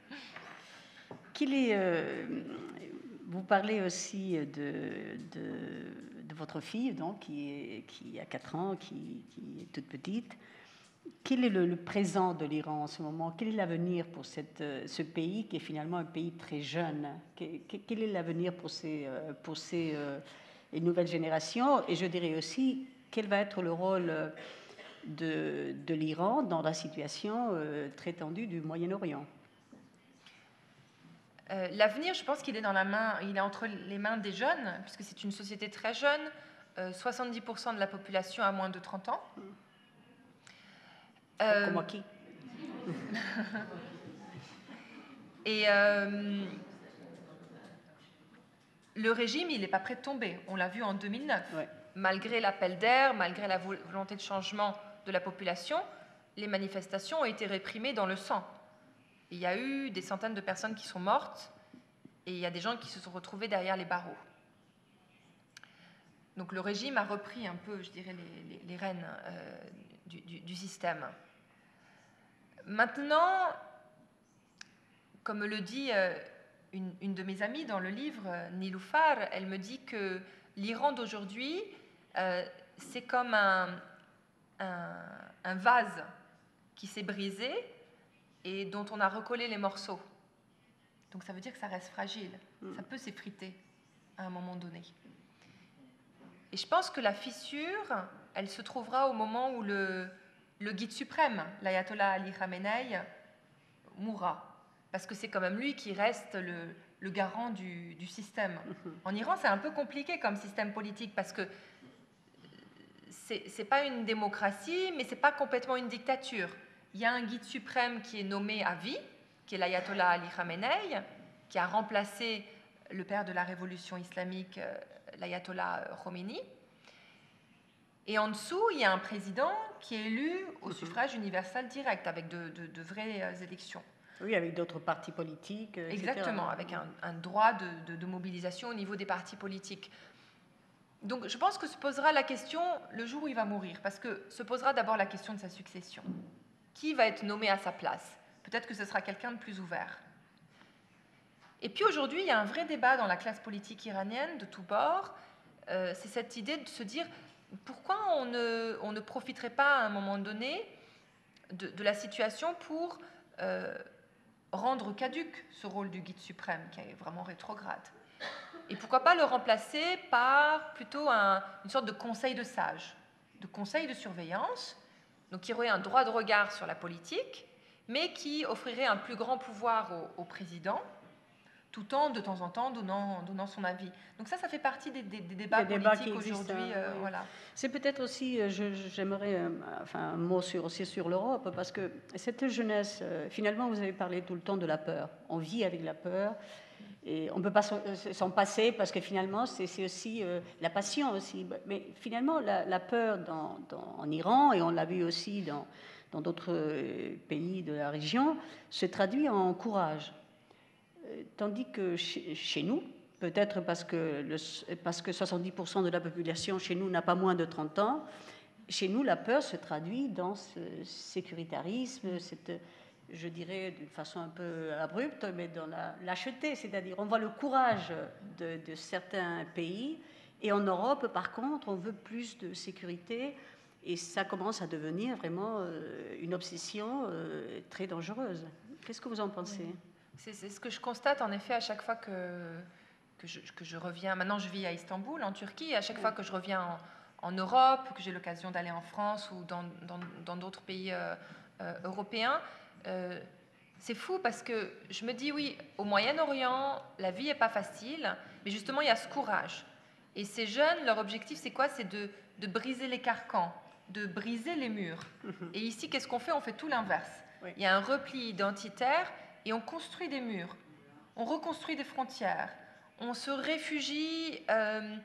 Qu'il est, euh, vous parlez aussi de, de, de votre fille, donc, qui, est, qui a quatre ans, qui, qui est toute petite. Quel est le, le présent de l'Iran en ce moment? Quel est l'avenir pour cette, ce pays qui est finalement un pays très jeune? Quel, quel est l'avenir pour ces, pour ces euh, nouvelles générations? Et je dirais aussi, quel va être le rôle de, de l'Iran dans la situation euh, très tendue du Moyen-Orient? Euh, L'avenir, je pense qu'il est dans la main, il est entre les mains des jeunes, puisque c'est une société très jeune. Euh, soixante-dix pour cent de la population a moins de trente ans. Euh, Comme qui? Et euh, le régime, il n'est pas prêt de tomber. On l'a vu en deux mille neuf. Ouais. Malgré l'appel d'air, malgré la volonté de changement de la population, les manifestations ont été réprimées dans le sang. Il y a eu des centaines de personnes qui sont mortes et il y a des gens qui se sont retrouvés derrière les barreaux. Donc le régime a repris un peu, je dirais, les, les, les rênes euh, du, du, du système. Maintenant, comme le dit euh, une, une de mes amies dans le livre, Niloufar, elle me dit que l'Iran d'aujourd'hui, euh, c'est comme un, un, un vase qui s'est brisé et dont on a recollé les morceaux. Donc ça veut dire que ça reste fragile, mmh. ça peut s'effriter à un moment donné. Et je pense que la fissure, elle se trouvera au moment où le, le guide suprême, l'ayatollah Ali Khamenei, mourra. Parce que c'est quand même lui qui reste le, le garant du, du système. En Iran, c'est un peu compliqué comme système politique parce que c'est, c'est pas une démocratie, mais c'est pas complètement une dictature. Il y a un guide suprême qui est nommé à vie, qui est l'ayatollah Ali Khamenei, qui a remplacé le père de la révolution islamique, l'ayatollah Khomeini. Et en dessous, il y a un président qui est élu au suffrage universel direct, avec de, de, de vraies élections. Oui, avec d'autres partis politiques, et cetera. Exactement, avec un, un droit de, de, de mobilisation au niveau des partis politiques. Donc je pense que se posera la question le jour où il va mourir, parce que se posera d'abord la question de sa succession. Qui va être nommé à sa place? Peut-être que ce sera quelqu'un de plus ouvert. Et puis aujourd'hui, il y a un vrai débat dans la classe politique iranienne de tous bords. Euh, c'est cette idée de se dire pourquoi on ne, on ne profiterait pas à un moment donné de, de la situation pour euh, rendre caduque ce rôle du guide suprême, qui est vraiment rétrograde. Et pourquoi pas le remplacer par plutôt un, une sorte de conseil de sages, de conseil de surveillance, donc qui aurait un droit de regard sur la politique, mais qui offrirait un plus grand pouvoir au, au président, tout en, de temps en temps, donnant, donnant son avis. Donc ça, ça fait partie des, des, des débats des politiques aujourd'hui. Euh, oui. Voilà. C'est peut-être aussi, je, j'aimerais euh, enfin, un mot sur, aussi sur l'Europe, parce que cette jeunesse, euh, finalement, vous avez parlé tout le temps de la peur. On vit avec la peur, et on ne peut pas s'en passer, parce que finalement, c'est, c'est aussi euh, la passion aussi. Mais finalement, la, la peur dans, dans, en Iran, et on l'a vu aussi dans, dans d'autres pays de la région, se traduit en courage. Tandis que chez, chez nous, peut-être parce que, le, parce que soixante-dix pour cent de la population chez nous n'a pas moins de trente ans, chez nous, la peur se traduit dans ce sécuritarisme, cette, je dirais d'une façon un peu abrupte, mais dans la lâcheté, c'est-à-dire on voit le courage de, de certains pays, et en Europe, par contre, on veut plus de sécurité, et ça commence à devenir vraiment une obsession très dangereuse. Qu'est-ce que vous en pensez ? Oui. C'est, c'est ce que je constate en effet à chaque fois que, que, je, que je reviens. Maintenant, je vis à Istanbul, en Turquie. À chaque fois que je reviens en, en Europe, que j'ai l'occasion d'aller en France ou dans, dans, dans d'autres pays euh, euh, européens, euh, c'est fou parce que je me dis, oui, au Moyen-Orient, la vie n'est pas facile, mais justement, il y a ce courage. Et ces jeunes, leur objectif, c'est quoi? C'est de, de briser les carcans, de briser les murs. Et ici, qu'est-ce qu'on fait? On fait tout l'inverse. Oui. Il y a un repli identitaire. Et on construit des murs, on reconstruit des frontières, on se réfugie, euh,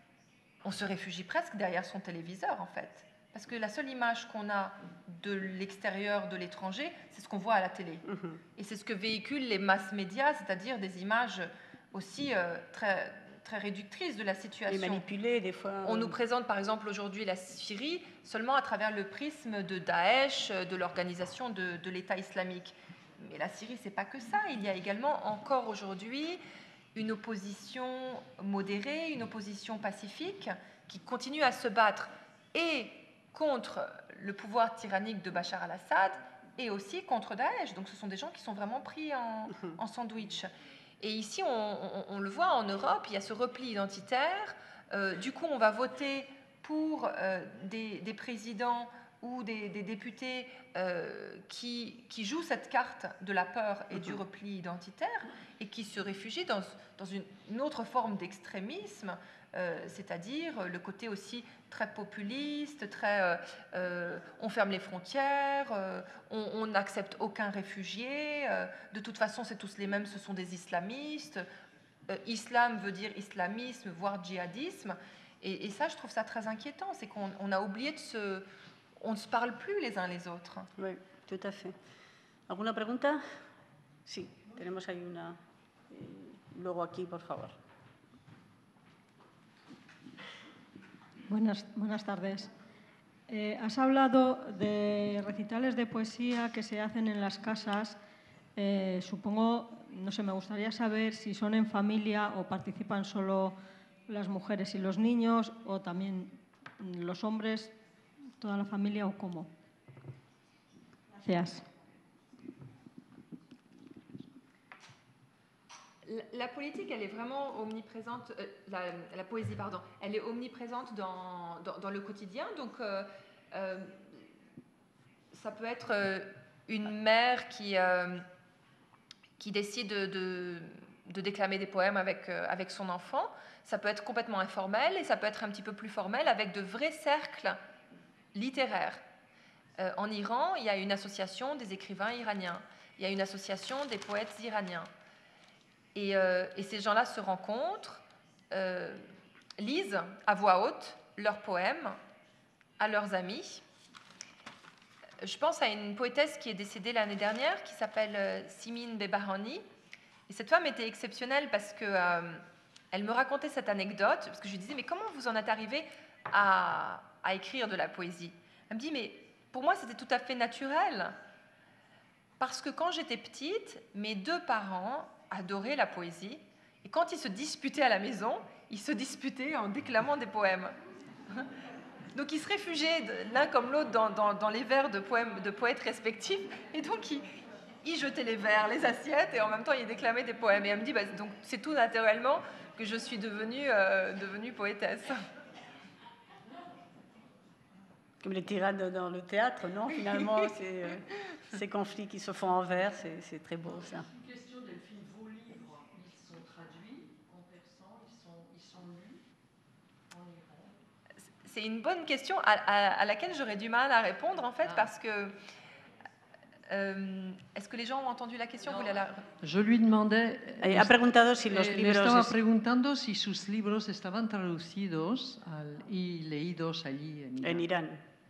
on se réfugie presque derrière son téléviseur en fait. Parce que la seule image qu'on a de l'extérieur, de l'étranger, c'est ce qu'on voit à la télé. Mm-hmm. Et c'est ce que véhiculent les masses médias, c'est-à-dire des images aussi euh, très, très réductrices de la situation. Et manipulées des fois. On nous présente par exemple aujourd'hui la Syrie seulement à travers le prisme de Daesh, de l'organisation de, de l'État islamique. Mais la Syrie, ce n'est pas que ça. Il y a également encore aujourd'hui une opposition modérée, une opposition pacifique qui continue à se battre et contre le pouvoir tyrannique de Bachar al-Assad et aussi contre Daesh. Donc ce sont des gens qui sont vraiment pris en, en sandwich. Et ici, on, on, on le voit en Europe, il y a ce repli identitaire. Euh, du coup, on va voter pour euh, des, des présidents ou des, des députés euh, qui, qui jouent cette carte de la peur et du repli identitaire et qui se réfugient dans, dans une, une autre forme d'extrémisme, euh, c'est-à-dire le côté aussi très populiste, très euh, euh, on ferme les frontières, euh, on n'accepte aucun réfugié, euh, de toute façon c'est tous les mêmes, ce sont des islamistes, euh, islam veut dire islamisme, voire djihadisme, et, et ça je trouve ça très inquiétant, c'est qu'on on a oublié de se... On ne se parle plus les uns les autres. Oui, tout à fait. ¿Alguna pregunta? Sí, tenemos ahí una. Eh, luego aquí, por favor. Buenas, buenas tardes. Eh, has hablado de recitales de poesía que se hacen en las casas. Eh, supongo, no sé, me gustaría saber si son en familia o participan solo las mujeres y los niños o también los hombres, toda la familia o cómo. Gracias. La, la politique, elle est vraiment omniprésente, euh, la, la poésie, pardon, elle est omniprésente dans, dans, dans le quotidien. Donc, euh, euh, ça peut être euh, une mère qui, euh, qui décide de, de, de déclamer des poèmes avec, euh, avec son enfant. Ça peut être complètement informel et ça peut être un petit peu plus formel avec de vrais cercles littéraires. Euh, en Iran, il y a une association des écrivains iraniens. Il y a une association des poètes iraniens. Et, euh, et ces gens-là se rencontrent, euh, lisent à voix haute leurs poèmes à leurs amis. Je pense à une poétesse qui est décédée l'année dernière, qui s'appelle euh, Simin Behbahani. Et cette femme était exceptionnelle parce que euh, elle me racontait cette anecdote, parce que je lui disais, mais comment vous en êtes arrivé à, à écrire de la poésie? Elle me dit, mais pour moi, c'était tout à fait naturel. Parce que quand j'étais petite, mes deux parents adoraient la poésie. Et quand ils se disputaient à la maison, ils se disputaient en déclamant des poèmes. Donc ils se réfugiaient l'un comme l'autre dans, dans, dans les vers de, poèmes, de poètes respectifs. Et donc ils, ils jetaient les verres, les assiettes, et en même temps ils déclamaient des poèmes. Et elle me dit, bah, donc c'est tout naturellement que je suis devenue, euh, devenue poétesse. Comme les tirades dans le théâtre, non? Finalement, c'est euh, ces conflits qui se font en vers, c'est très beau, ça. Une question, Delphine. Vos livres, ils sont traduits en persan, ils sont, ils sont lus en Iran? C'est une bonne question à, à, à laquelle j'aurais du mal à répondre, en fait, ah. parce que... Euh, Est-ce que les gens ont entendu la question? Vous la... Je lui demandais... Eh, ha preguntado si los eh, libros... Le estaba preguntando si sus libros estaban traducidos al, y leídos allí en Irán. En Irán.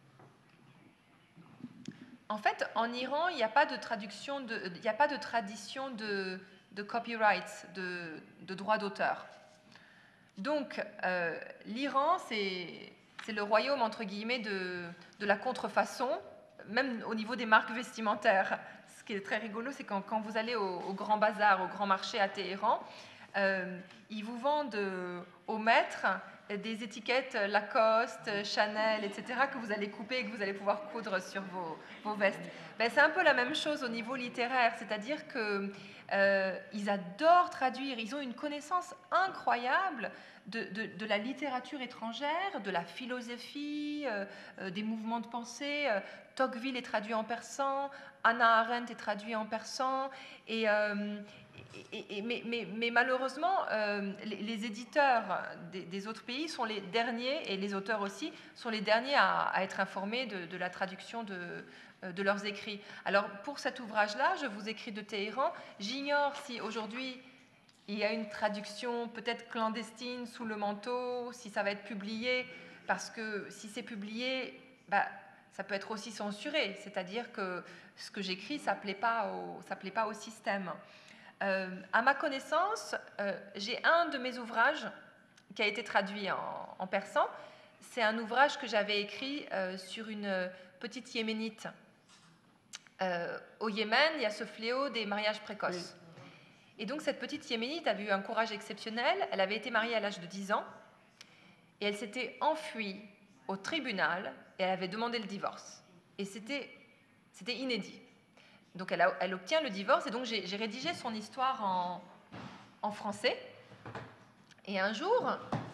En fait, en Iran, il n'y a pas de traduction, de, il n'y a pas de tradition de, de copyright, de, de droit d'auteur. Donc, euh, l'Iran, c'est le royaume, entre guillemets, de, de la contrefaçon, même au niveau des marques vestimentaires. Ce qui est très rigolo, c'est quand, quand vous allez au, au grand bazar, au grand marché à Téhéran, euh, ils vous vendent euh, au mètre des étiquettes Lacoste, Chanel, et cetera, que vous allez couper et que vous allez pouvoir coudre sur vos, vos vestes. Ben, c'est un peu la même chose au niveau littéraire, c'est-à-dire qu'ils euh, adorent traduire, ils ont une connaissance incroyable de, de, de la littérature étrangère, de la philosophie, euh, euh, des mouvements de pensée. Euh, Tocqueville est traduit en persan, Hannah Arendt est traduit en persan, et... Euh, Et, et, mais, mais, mais malheureusement, euh, les, les éditeurs des, des autres pays sont les derniers, et les auteurs aussi, sont les derniers à, à être informés de, de la traduction de, de leurs écrits. Alors, pour cet ouvrage-là, je vous écris de Téhéran. J'ignore si aujourd'hui il y a une traduction peut-être clandestine sous le manteau, si ça va être publié, parce que si c'est publié, bah, ça peut être aussi censuré, c'est-à-dire que ce que j'écris, ça ne plaît pas au, ça plaît pas au système. Euh, à ma connaissance, euh, j'ai un de mes ouvrages qui a été traduit en, en persan. C'est un ouvrage que j'avais écrit euh, sur une petite yéménite. Euh, au Yémen, il y a ce fléau des mariages précoces. Oui. Et donc cette petite yéménite avait eu un courage exceptionnel. Elle avait été mariée à l'âge de dix ans et elle s'était enfuie au tribunal et elle avait demandé le divorce. Et c'était c'était inédit. Donc elle, a, elle obtient le divorce, et donc j'ai rédigé son histoire en, en français. Et un jour,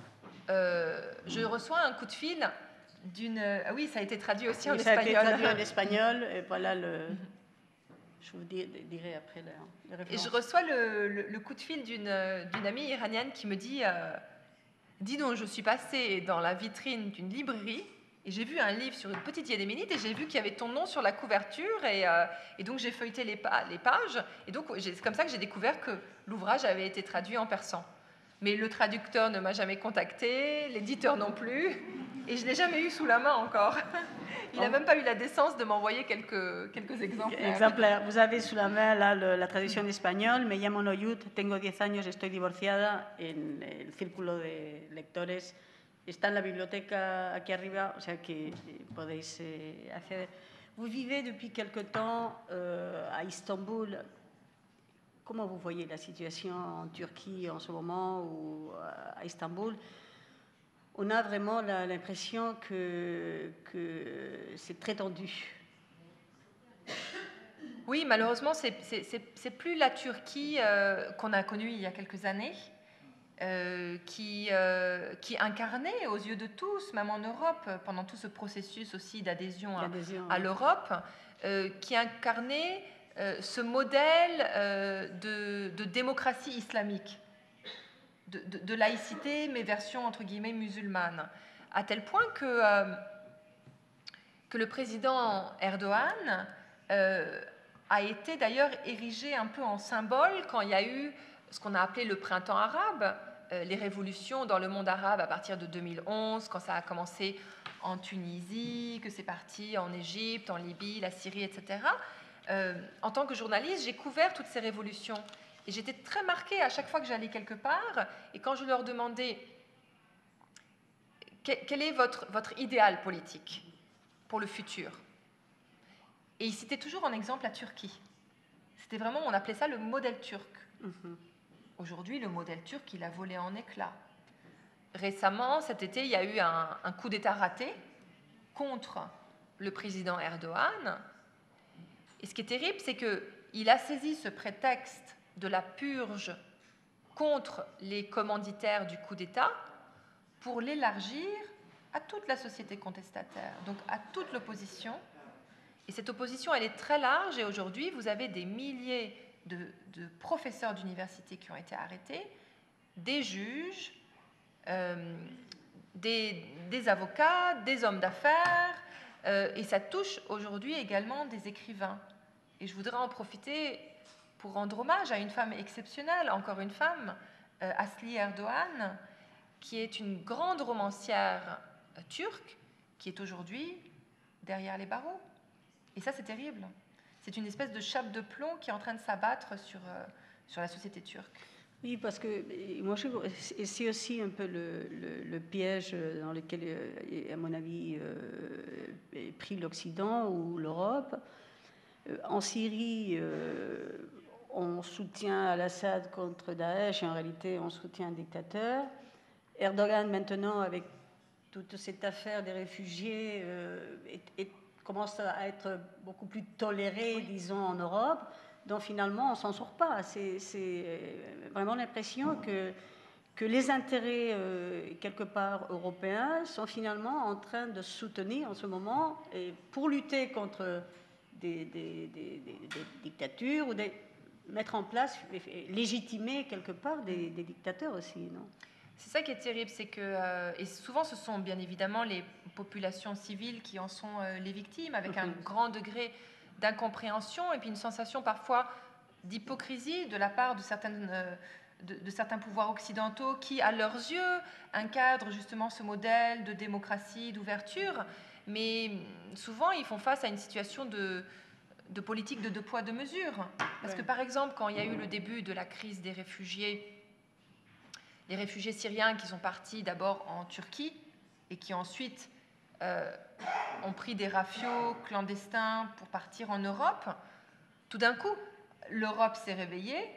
euh, je reçois un coup de fil d'une... Ah oui, ça a été traduit aussi en ça espagnol. a été traduit en espagnol, et voilà le... Je vous dirai après les références. Et je reçois le, le, le coup de fil d'une d'une amie iranienne qui me dit euh, « Dis donc, je suis passée dans la vitrine d'une librairie et j'ai vu un livre sur une petite yéménite et j'ai vu qu'il y avait ton nom sur la couverture et, euh, et donc j'ai feuilleté les, pa les pages et donc c'est comme ça que j'ai découvert que l'ouvrage avait été traduit en persan. Mais le traducteur ne m'a jamais contacté, l'éditeur non plus, et je ne l'ai jamais eu sous la main encore. Il n'a même pas eu la décence de m'envoyer quelques, quelques exemplaires. Exemplaires. Vous avez sous la main là, le, la traducción español. Me llamo Noyut, tengo diez años, estoy divorciada, en el círculo de lectores. Está en la biblioteca aquí arriba, o sea que podéis eh, acceder. Vous vivez depuis quelque temps euh, à Istanbul. Comment vous voyez la situation en Turquie en ce moment ou à Istanbul? On a vraiment l'impression que, que c'est très tendu. Oui, malheureusement, c'est plus la Turquie euh, qu'on a connue il y a quelques années, euh, qui, euh, qui incarnait aux yeux de tous, même en Europe, pendant tout ce processus aussi d'adhésion à, à l'Europe, euh, qui incarnait euh, ce modèle euh, de, de démocratie islamique. De, de, de laïcité, mais version entre guillemets musulmane, à tel point que, euh, que le président Erdogan euh, a été d'ailleurs érigé un peu en symbole quand il y a eu ce qu'on a appelé le printemps arabe, euh, les révolutions dans le monde arabe à partir de deux mille onze, quand ça a commencé en Tunisie, que c'est parti en Égypte, en Libye, la Syrie, et cetera. Euh, en tant que journaliste, j'ai couvert toutes ces révolutions. Et j'étais très marquée à chaque fois que j'allais quelque part, et quand je leur demandais quel est votre, votre idéal politique pour le futur, et ils citaient toujours en exemple la Turquie. C'était vraiment, on appelait ça le modèle turc. Mm-hmm. Aujourd'hui, le modèle turc, il a volé en éclats. Récemment, cet été, il y a eu un, un coup d'État raté contre le président Erdogan. Et ce qui est terrible, c'est qu'il a saisi ce prétexte de la purge contre les commanditaires du coup d'État pour l'élargir à toute la société contestataire, donc à toute l'opposition. Et cette opposition, elle est très large, et aujourd'hui, vous avez des milliers de, de professeurs d'université qui ont été arrêtés, des juges, euh, des, des avocats, des hommes d'affaires, euh, et ça touche aujourd'hui également des écrivains. Et je voudrais en profiter pour rendre hommage à une femme exceptionnelle, encore une femme, euh, Asli Erdoğan, qui est une grande romancière euh, turque, qui est aujourd'hui derrière les barreaux. Et ça, c'est terrible. C'est une espèce de chape de plomb qui est en train de s'abattre sur, euh, sur la société turque. Oui, parce que moi, c'est aussi un peu le, le, le piège dans lequel, à mon avis, euh, est pris l'Occident ou l'Europe. En Syrie, euh, on soutient Al-Assad contre Daesh, et en réalité, on soutient un dictateur. Erdogan, maintenant, avec toute cette affaire des réfugiés, euh, est, est, commence à être beaucoup plus toléré, disons, en Europe. Donc, finalement, on ne s'en sort pas. C'est vraiment l'impression que, que les intérêts, euh, quelque part, européens sont finalement en train de soutenir en ce moment, et pour lutter contre des, des, des, des, des dictatures, ou des, mettre en place, légitimer quelque part des, des dictateurs aussi, non? C'est ça qui est terrible, c'est que, euh, et souvent ce sont bien évidemment les populations civiles qui en sont euh, les victimes, avec mm-hmm. un grand degré d'incompréhension et puis une sensation parfois d'hypocrisie de la part de, certaines, euh, de, de certains pouvoirs occidentaux qui, à leurs yeux, encadrent justement ce modèle de démocratie, d'ouverture, mais souvent ils font face à une situation de, de politique de deux poids, deux mesures. Parce ouais. que par exemple, quand il y a eu le début de la crise des réfugiés, les réfugiés syriens qui sont partis d'abord en Turquie et qui ensuite euh, ont pris des rafios clandestins pour partir en Europe, tout d'un coup, l'Europe s'est réveillée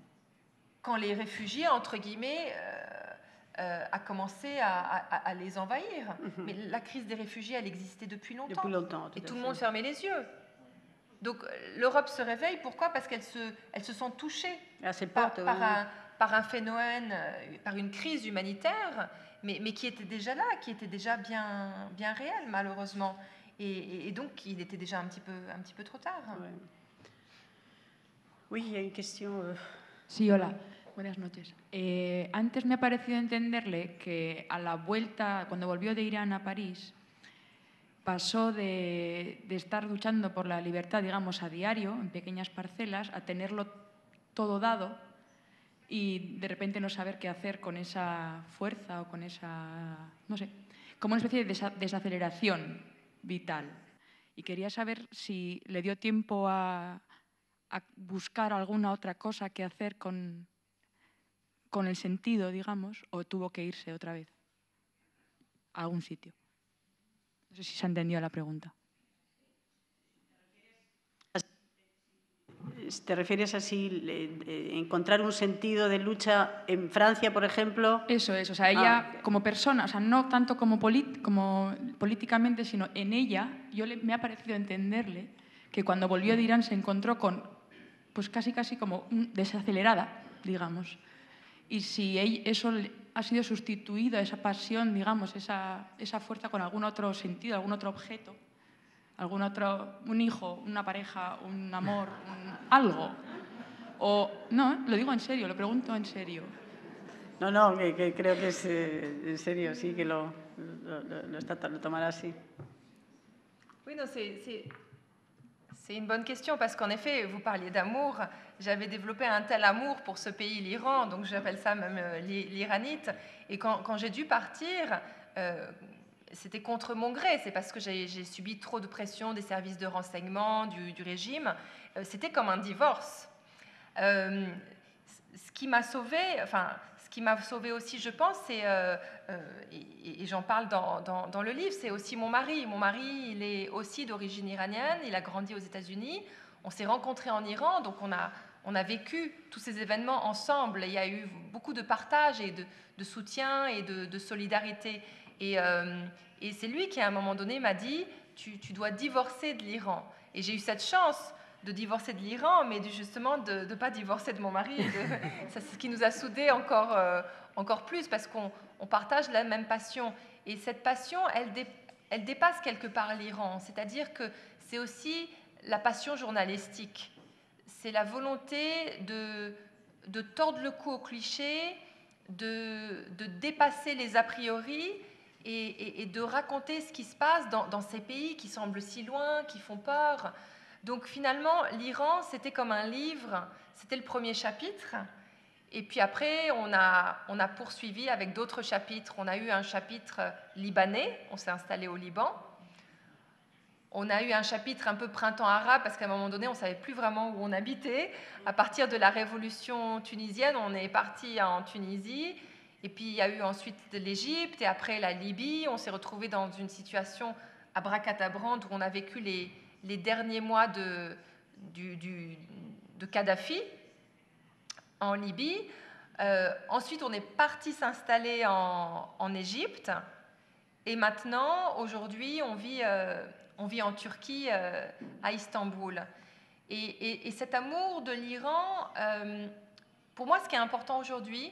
quand les réfugiés, entre guillemets, euh, euh, a commencé à, à, à les envahir. Mm-hmm. Mais la crise des réfugiés, elle existait depuis longtemps. Depuis longtemps, tout et tout fait. le monde fermait les yeux. Donc l'Europe se réveille, pourquoi? Parce qu'elle se, elle se sent touchée ah, par, portes, par oui. un... par un phénomène, par une crise humanitaire, mais, mais qui était déjà là, qui était déjà bien, bien réel, malheureusement. Et, et donc, il était déjà un petit peu, un petit peu trop tard. Ouais. Oui, il y a une question. Euh... Sí, hola, buenas noches. Eh, antes me ha parecido entenderle que a la vuelta, cuando volvió de Irán a París, pasó de, de estar luchando por la libertad, digamos, a diario, en pequeñas parcelas, a tenerlo todo dado y de repente no saber qué hacer con esa fuerza o con esa, no sé, como una especie de desa desaceleración vital. Y quería saber si le dio tiempo a, a buscar alguna otra cosa que hacer con, con el sentido, digamos, o tuvo que irse otra vez a algún sitio. No sé si se ha entendido la pregunta. ¿Te refieres a si eh, encontrar un sentido de lucha en Francia, por ejemplo? Eso es, o sea, ella ah. como persona, o sea, no tanto como, como políticamente, sino en ella, yo le, me ha parecido entenderle que cuando volvió de Irán se encontró con, pues casi casi como desacelerada, digamos. Y si ella, eso ha sido sustituido, esa pasión, digamos, esa, esa fuerza con algún otro sentido, algún otro objeto, algún otro, un hijo, una pareja, un amor, un, algo. O, no, lo digo en serio, lo pregunto en serio. No, no, que, que creo que es eh, en serio, sí, que lo, lo, lo, está, lo tomará así. Oui, non, c'est une bonne question parce qu'en effet, vous parliez d'amour. J'avais développé un tel amour pour ce pays, l'Iran, donc j'appelle ça même euh, l'iranite. Et quand, quand j'ai dû partir, euh, c'était contre mon gré, c'est parce que j'ai subi trop de pression des services de renseignement, du, du régime. Euh, c'était comme un divorce. Euh, ce qui m'a sauvée, enfin, ce qui m'a sauvée aussi, je pense, c'est, euh, euh, et, et j'en parle dans, dans, dans le livre, c'est aussi mon mari. Mon mari, il est aussi d'origine iranienne, il a grandi aux États-Unis. On s'est rencontrés en Iran, donc on a, on a vécu tous ces événements ensemble. Il y a eu beaucoup de partage et de, de soutien et de, de solidarité. Et, euh, et c'est lui qui, à un moment donné, m'a dit tu, tu dois divorcer de l'Iran. Et j'ai eu cette chance de divorcer de l'Iran, mais justement de ne pas divorcer de mon mari. C'est ce qui nous a soudés encore, euh, encore plus, parce qu'on on partage la même passion. Et cette passion, elle, dé, elle dépasse quelque part l'Iran. C'est-à-dire que c'est aussi la passion journalistique. C'est la volonté de, de tordre le cou aux clichés, de, de dépasser les a priori, Et, et, et de raconter ce qui se passe dans, dans ces pays qui semblent si loin, qui font peur. Donc finalement, l'Iran, c'était comme un livre, c'était le premier chapitre. Et puis après, on a, on a poursuivi avec d'autres chapitres. On a eu un chapitre libanais, on s'est installé au Liban. On a eu un chapitre un peu printemps arabe, parce qu'à un moment donné, on ne savait plus vraiment où on habitait. À partir de la révolution tunisienne, on est parti en Tunisie. Et puis, il y a eu ensuite l'Égypte et après la Libye. On s'est retrouvé dans une situation abracadabrante où on a vécu les, les derniers mois de, du, du, de Kadhafi en Libye. Euh, ensuite, on est parti s'installer en, en Égypte. Et maintenant, aujourd'hui, on, euh, on vit en Turquie, euh, à Istanbul. Et, et, et cet amour de l'Iran, euh, pour moi, ce qui est important aujourd'hui,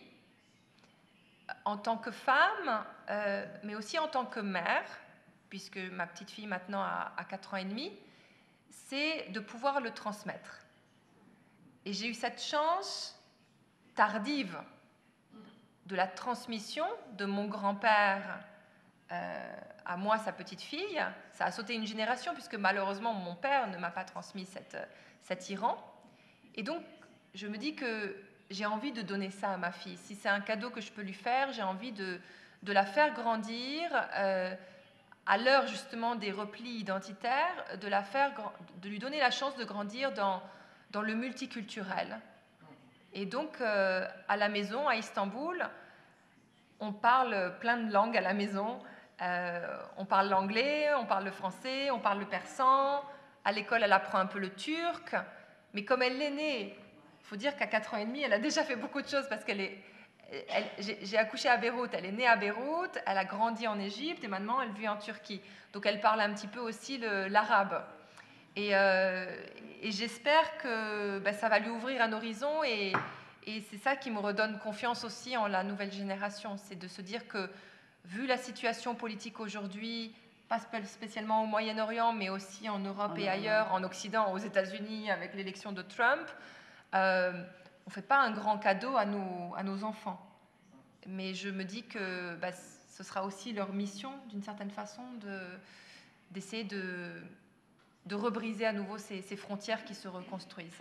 en tant que femme, euh, mais aussi en tant que mère, puisque ma petite fille maintenant a, a quatre ans et demi, c'est de pouvoir le transmettre. Et j'ai eu cette chance tardive de la transmission de mon grand-père euh, à moi, sa petite fille. Ça a sauté une génération, puisque malheureusement, mon père ne m'a pas transmis cette, cet Iran. Et donc, je me dis que j'ai envie de donner ça à ma fille. Si c'est un cadeau que je peux lui faire, j'ai envie de, de la faire grandir euh, à l'heure justement des replis identitaires, de, la faire, de lui donner la chance de grandir dans, dans le multiculturel. Et donc, euh, à la maison, à Istanbul, on parle plein de langues à la maison. Euh, on parle l'anglais, on parle le français, on parle le persan. À l'école, elle apprend un peu le turc. Mais comme elle est née, il faut dire qu'à quatre ans et demi, elle a déjà fait beaucoup de choses parce qu'elle est... J'ai accouché à Beyrouth, elle est née à Beyrouth, elle a grandi en Égypte et maintenant elle vit en Turquie. Donc elle parle un petit peu aussi l'arabe. Et, euh, et j'espère que ben, ça va lui ouvrir un horizon et, et c'est ça qui me redonne confiance aussi en la nouvelle génération. C'est de se dire que vu la situation politique aujourd'hui, pas spécialement au Moyen-Orient, mais aussi en Europe et ailleurs, en Occident, aux États-Unis, avec l'élection de Trump, euh, on ne fait pas un grand cadeau à nos, à nos enfants. Mais je me dis que bah, ce sera aussi leur mission, d'une certaine façon, de, d'essayer de, de rebriser à nouveau ces, ces frontières qui se reconstruisent.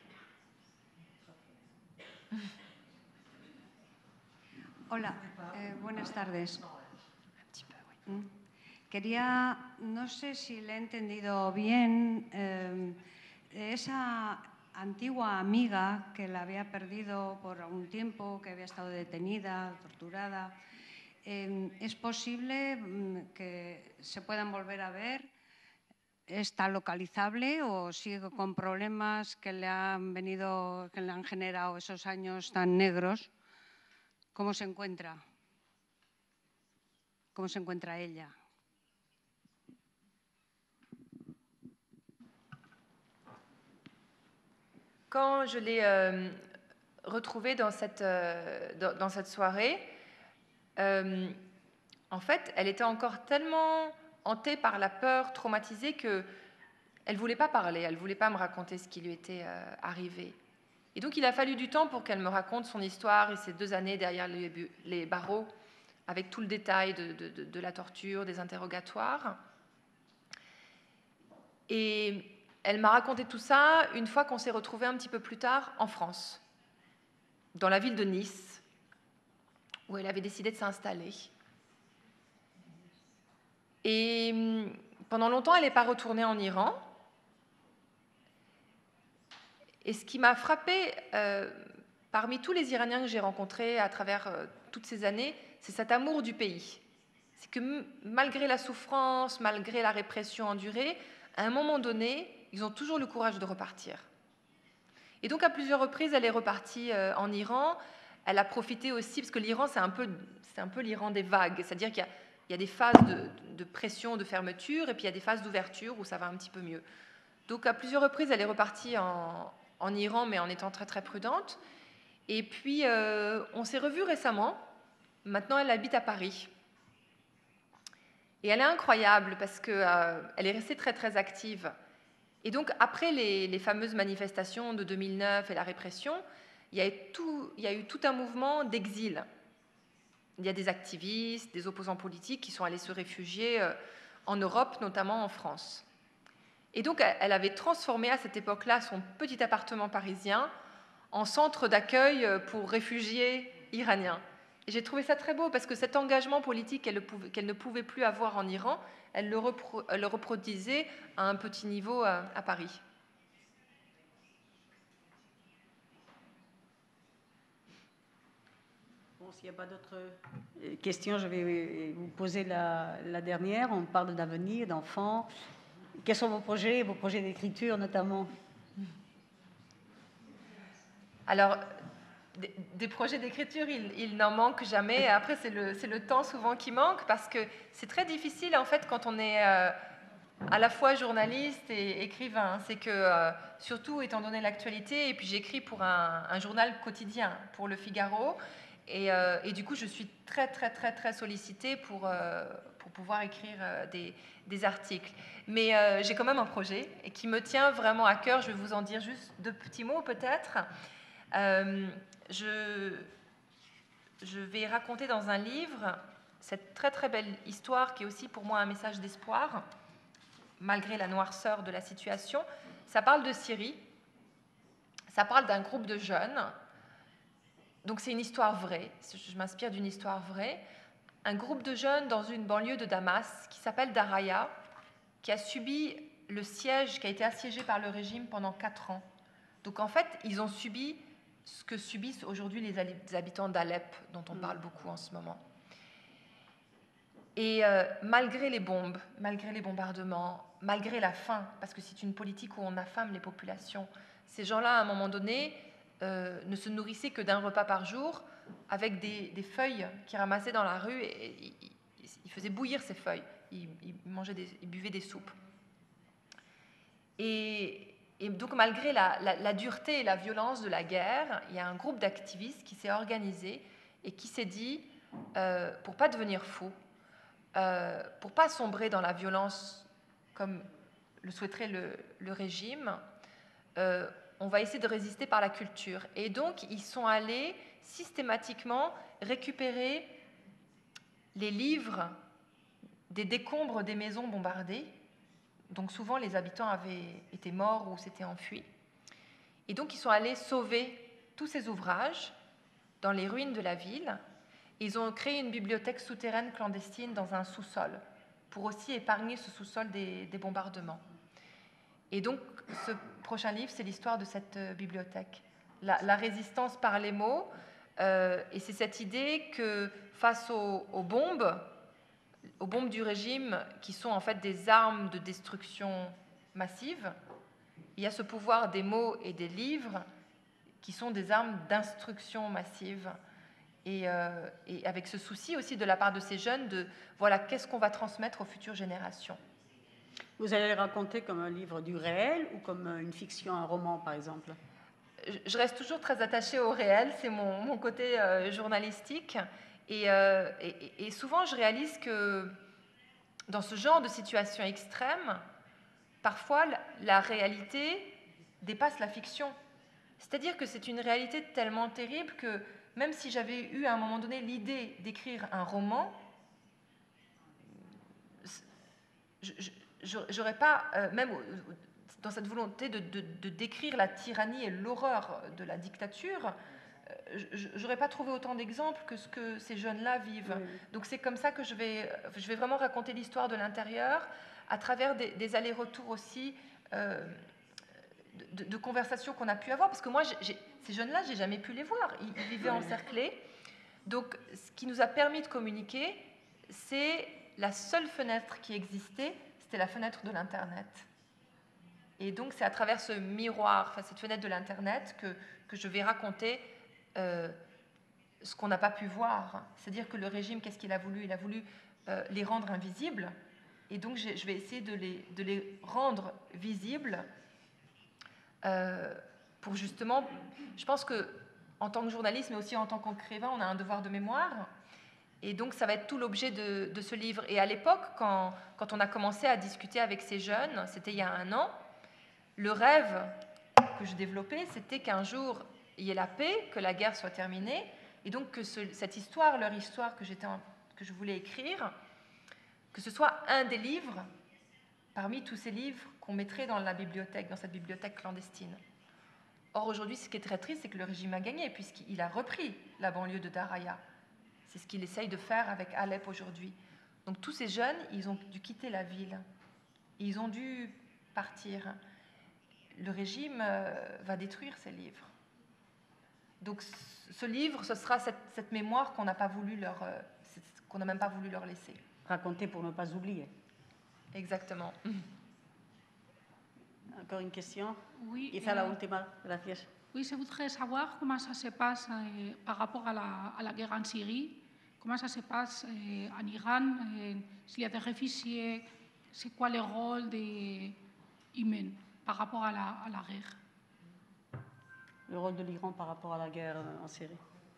Hola, eh, buenas tardes. Mm. Quería, no sé si le he entendido bien, eh, esa antigua amiga que la había perdido por algún tiempo, que había estado detenida, torturada, eh, ¿es posible mm, que se puedan volver a ver? ¿Está localizable o sigue con problemas que le han venido, que le han generado esos años tan negros? ¿Cómo se encuentra? ¿Cómo se encuentra ella? Quand je l'ai euh, retrouvée dans cette, euh, dans, dans cette soirée, euh, en fait, elle était encore tellement hantée par la peur, traumatisée, qu'elle ne voulait pas parler, elle ne voulait pas me raconter ce qui lui était euh, arrivé. Et donc, il a fallu du temps pour qu'elle me raconte son histoire et ses deux années derrière les, les barreaux, avec tout le détail de, de, de, de la torture, des interrogatoires. Et elle m'a raconté tout ça une fois qu'on s'est retrouvés un petit peu plus tard en France, dans la ville de Nice, où elle avait décidé de s'installer. Et pendant longtemps, elle n'est pas retournée en Iran. Et ce qui m'a frappée, euh, parmi tous les Iraniens que j'ai rencontrés à travers euh, toutes ces années, c'est cet amour du pays. C'est que malgré la souffrance, malgré la répression endurée, à un moment donné, ils ont toujours le courage de repartir. Et donc, à plusieurs reprises, elle est repartie euh, en Iran. Elle a profité aussi, parce que l'Iran, c'est un peu, c'est un peu l'Iran des vagues. C'est-à-dire qu'il y a, il y a des phases de, de pression, de fermeture, et puis il y a des phases d'ouverture où ça va un petit peu mieux. Donc, à plusieurs reprises, elle est repartie en, en Iran, mais en étant très, très prudente. Et puis, euh, on s'est revus récemment. Maintenant, elle habite à Paris. Et elle est incroyable parce qu'elle euh, est restée très, très active. Et donc, après les, les fameuses manifestations de deux mille neuf et la répression, il y a eu tout, il y a eu tout un mouvement d'exil. Il y a des activistes, des opposants politiques qui sont allés se réfugier euh, en Europe, notamment en France. Et donc, elle avait transformé à cette époque-là son petit appartement parisien en centre d'accueil pour réfugiés iraniens. Et j'ai trouvé ça très beau parce que cet engagement politique qu'elle, qu'elle ne pouvait plus avoir en Iran, elle le, repro, elle le reproduisait à un petit niveau à, à Paris. Bon, s'il n'y a pas d'autres questions, je vais vous poser la, la dernière. On parle d'avenir, d'enfants. Quels sont vos projets, vos projets d'écriture notamment? Alors, des, des projets d'écriture, il, il n'en manque jamais. Après, c'est le, c'est le temps souvent qui manque parce que c'est très difficile en fait quand on est euh, à la fois journaliste et écrivain. C'est que, euh, surtout étant donné l'actualité, et puis j'écris pour un, un journal quotidien, pour Le Figaro, et, euh, et du coup, je suis très, très, très, très sollicitée pour, euh, pour pouvoir écrire euh, des, des articles. Mais euh, j'ai quand même un projet et qui me tient vraiment à cœur. Je vais vous en dire juste deux petits mots peut-être. Euh, je, je vais raconter dans un livre cette très très belle histoire qui est aussi pour moi un message d'espoir, malgré la noirceur de la situation. Ça parle de Syrie, ça parle d'un groupe de jeunes, donc c'est une histoire vraie, je m'inspire d'une histoire vraie, un groupe de jeunes dans une banlieue de Damas qui s'appelle Daraya, qui a subi le siège, qui a été assiégé par le régime pendant quatre ans. Donc en fait, ils ont subi ce que subissent aujourd'hui les habitants d'Alep, dont on parle beaucoup en ce moment. Et euh, malgré les bombes, malgré les bombardements, malgré la faim, parce que c'est une politique où on affame les populations, ces gens-là, à un moment donné, euh, ne se nourrissaient que d'un repas par jour, avec des, des feuilles qu'ils ramassaient dans la rue, et, et, et ils faisaient bouillir ces feuilles, ils, ils, mangeaient des, ils buvaient des soupes. Et... Et donc, malgré la, la, la dureté et la violence de la guerre, il y a un groupe d'activistes qui s'est organisé et qui s'est dit euh, pour pas devenir fou, euh, pour pas sombrer dans la violence comme le souhaiterait le, le régime, euh, on va essayer de résister par la culture. Et donc, ils sont allés systématiquement récupérer les livres des décombres des maisons bombardées. Donc, souvent, les habitants avaient été morts ou s'étaient enfuis. Et donc, ils sont allés sauver tous ces ouvrages dans les ruines de la ville. Ils ont créé une bibliothèque souterraine clandestine dans un sous-sol, pour aussi épargner ce sous-sol des, des bombardements. Et donc, ce prochain livre, c'est l'histoire de cette euh, bibliothèque. La, la résistance par les mots, euh, et c'est cette idée que face aux, aux bombes, aux bombes du régime, qui sont en fait des armes de destruction massive, il y a ce pouvoir des mots et des livres qui sont des armes d'instruction massive. Et, euh, et avec ce souci aussi de la part de ces jeunes de, voilà, qu'est-ce qu'on va transmettre aux futures générations. Vous allez le raconter comme un livre du réel ou comme une fiction, un roman, par exemple? Je reste toujours très attachée au réel, c'est mon, mon côté euh, journalistique. Et, euh, et, et souvent, je réalise que dans ce genre de situation extrême, parfois, la, la réalité dépasse la fiction. C'est-à-dire que c'est une réalité tellement terrible que même si j'avais eu à un moment donné l'idée d'écrire un roman, je, je, j'aurais pas, euh, même dans cette volonté de, de, de décrire la tyrannie et l'horreur de la dictature, euh, je n'aurais pas trouvé autant d'exemples que ce que ces jeunes-là vivent. Oui. Donc c'est comme ça que je vais, je vais vraiment raconter l'histoire de l'intérieur à travers des, des allers-retours aussi euh, de, de, de conversations qu'on a pu avoir. Parce que moi, j'ai, ces jeunes-là, j'ai jamais pu les voir. Ils, ils vivaient encerclés. Donc ce qui nous a permis de communiquer, c'est la seule fenêtre qui existait, c'était la fenêtre de l'Internet. Et donc, c'est à travers ce miroir, enfin, cette fenêtre de l'Internet, que, que je vais raconter euh, ce qu'on n'a pas pu voir. C'est-à-dire que le régime, qu'est-ce qu'il a voulu? Il a voulu euh, les rendre invisibles. Et donc, je, je vais essayer de les, de les rendre visibles euh, pour justement... Je pense qu'en tant que journaliste, mais aussi en tant qu'écrivain, on a un devoir de mémoire. Et donc, ça va être tout l'objet de, de ce livre. Et à l'époque, quand, quand on a commencé à discuter avec ces jeunes, c'était il y a un an, le rêve que je développais, c'était qu'un jour, il y ait la paix, que la guerre soit terminée, et donc que ce, cette histoire, leur histoire que, j'étais en, que je voulais écrire, que ce soit un des livres, parmi tous ces livres qu'on mettrait dans la bibliothèque, dans cette bibliothèque clandestine. Or, aujourd'hui, ce qui est très triste, c'est que le régime a gagné, puisqu'il a repris la banlieue de Daraya. C'est ce qu'il essaye de faire avec Alep aujourd'hui. Donc tous ces jeunes, ils ont dû quitter la ville. Ils ont dû partir. Le régime euh, va détruire ces livres. Donc ce livre, ce sera cette, cette mémoire qu'on n'a pas voulu leur, euh, qu'on n'a même pas voulu leur laisser. Raconter pour ne pas oublier. Exactement. Encore une question? Oui. Quizá la última. Gracias. Oui, je voudrais savoir comment ça se passe euh, par rapport à la, à la guerre en Syrie. Comment ça se passe euh, en Iran, euh, s'il y a des réfugiés, c'est quoi le rôle des humains par rapport à la, à la guerre? Le rôle de l'Iran par rapport à la guerre en Syrie.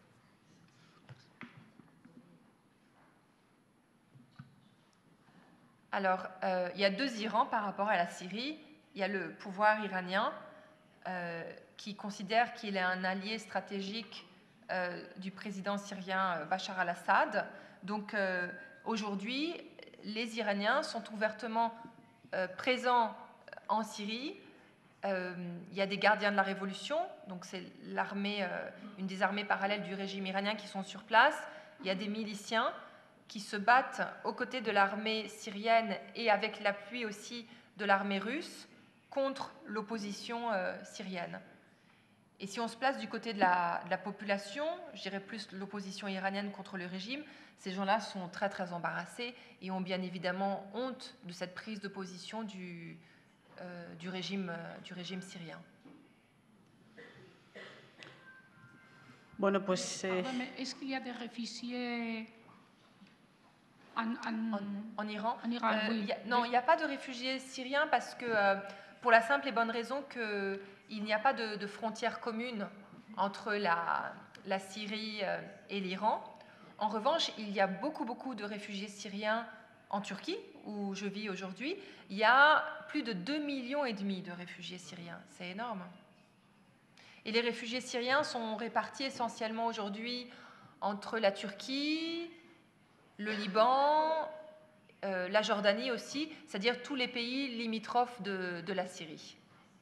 Alors, euh, il y a deux Irans par rapport à la Syrie. Il y a le pouvoir iranien euh, qui considère qu'il est un allié stratégique euh, du président syrien Bachar al-Assad. Donc, euh, aujourd'hui, les Iraniens sont ouvertement euh, présents en Syrie. Euh, il y a des gardiens de la révolution, donc c'est l'armée, euh, une des armées parallèles du régime iranien qui sont sur place. Il y a des miliciens qui se battent aux côtés de l'armée syrienne et avec l'appui aussi de l'armée russe contre l'opposition euh, syrienne. Et si on se place du côté de la, de la population, je dirais plus l'opposition iranienne contre le régime, ces gens-là sont très très embarrassés et ont bien évidemment honte de cette prise de position du, euh, du, régime, euh, du régime syrien. Bueno, pues, eh... Est-ce qu'il y a des réfugiés en, en, en, en Iran, en Iran euh, oui. y a, Non, il n'y a pas de réfugiés syriens parce que, euh, pour la simple et bonne raison qu'il n'y a pas de, de frontière commune entre la, la Syrie et l'Iran. En revanche, il y a beaucoup, beaucoup de réfugiés syriens en Turquie, où je vis aujourd'hui. Il y a plus de deux millions et demi de réfugiés syriens. C'est énorme. Et les réfugiés syriens sont répartis essentiellement aujourd'hui entre la Turquie, le Liban, euh, la Jordanie aussi, c'est-à-dire tous les pays limitrophes de, de la Syrie.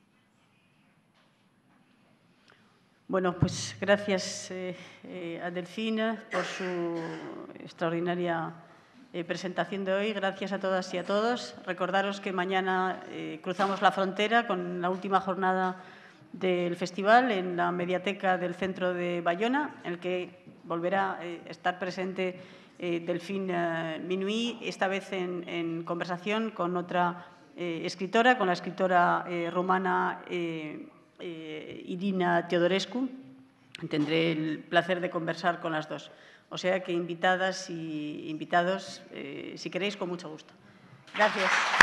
Bueno, pues gracias eh, eh, a Delfín por su extraordinaria eh, presentación de hoy. Gracias a todas y a todos. Recordaros que mañana eh, cruzamos la frontera con la última jornada del festival en la mediateca del centro de Bayona, en el que volverá a eh, estar presente eh, Delfín eh, Minuit, esta vez en, en conversación con otra eh, escritora, con la escritora eh, rumana eh, eh, Irina Teodorescu. Tendré el placer de conversar con las dos. O sea que invitadas y invitados, eh, si queréis, con mucho gusto. Gracias.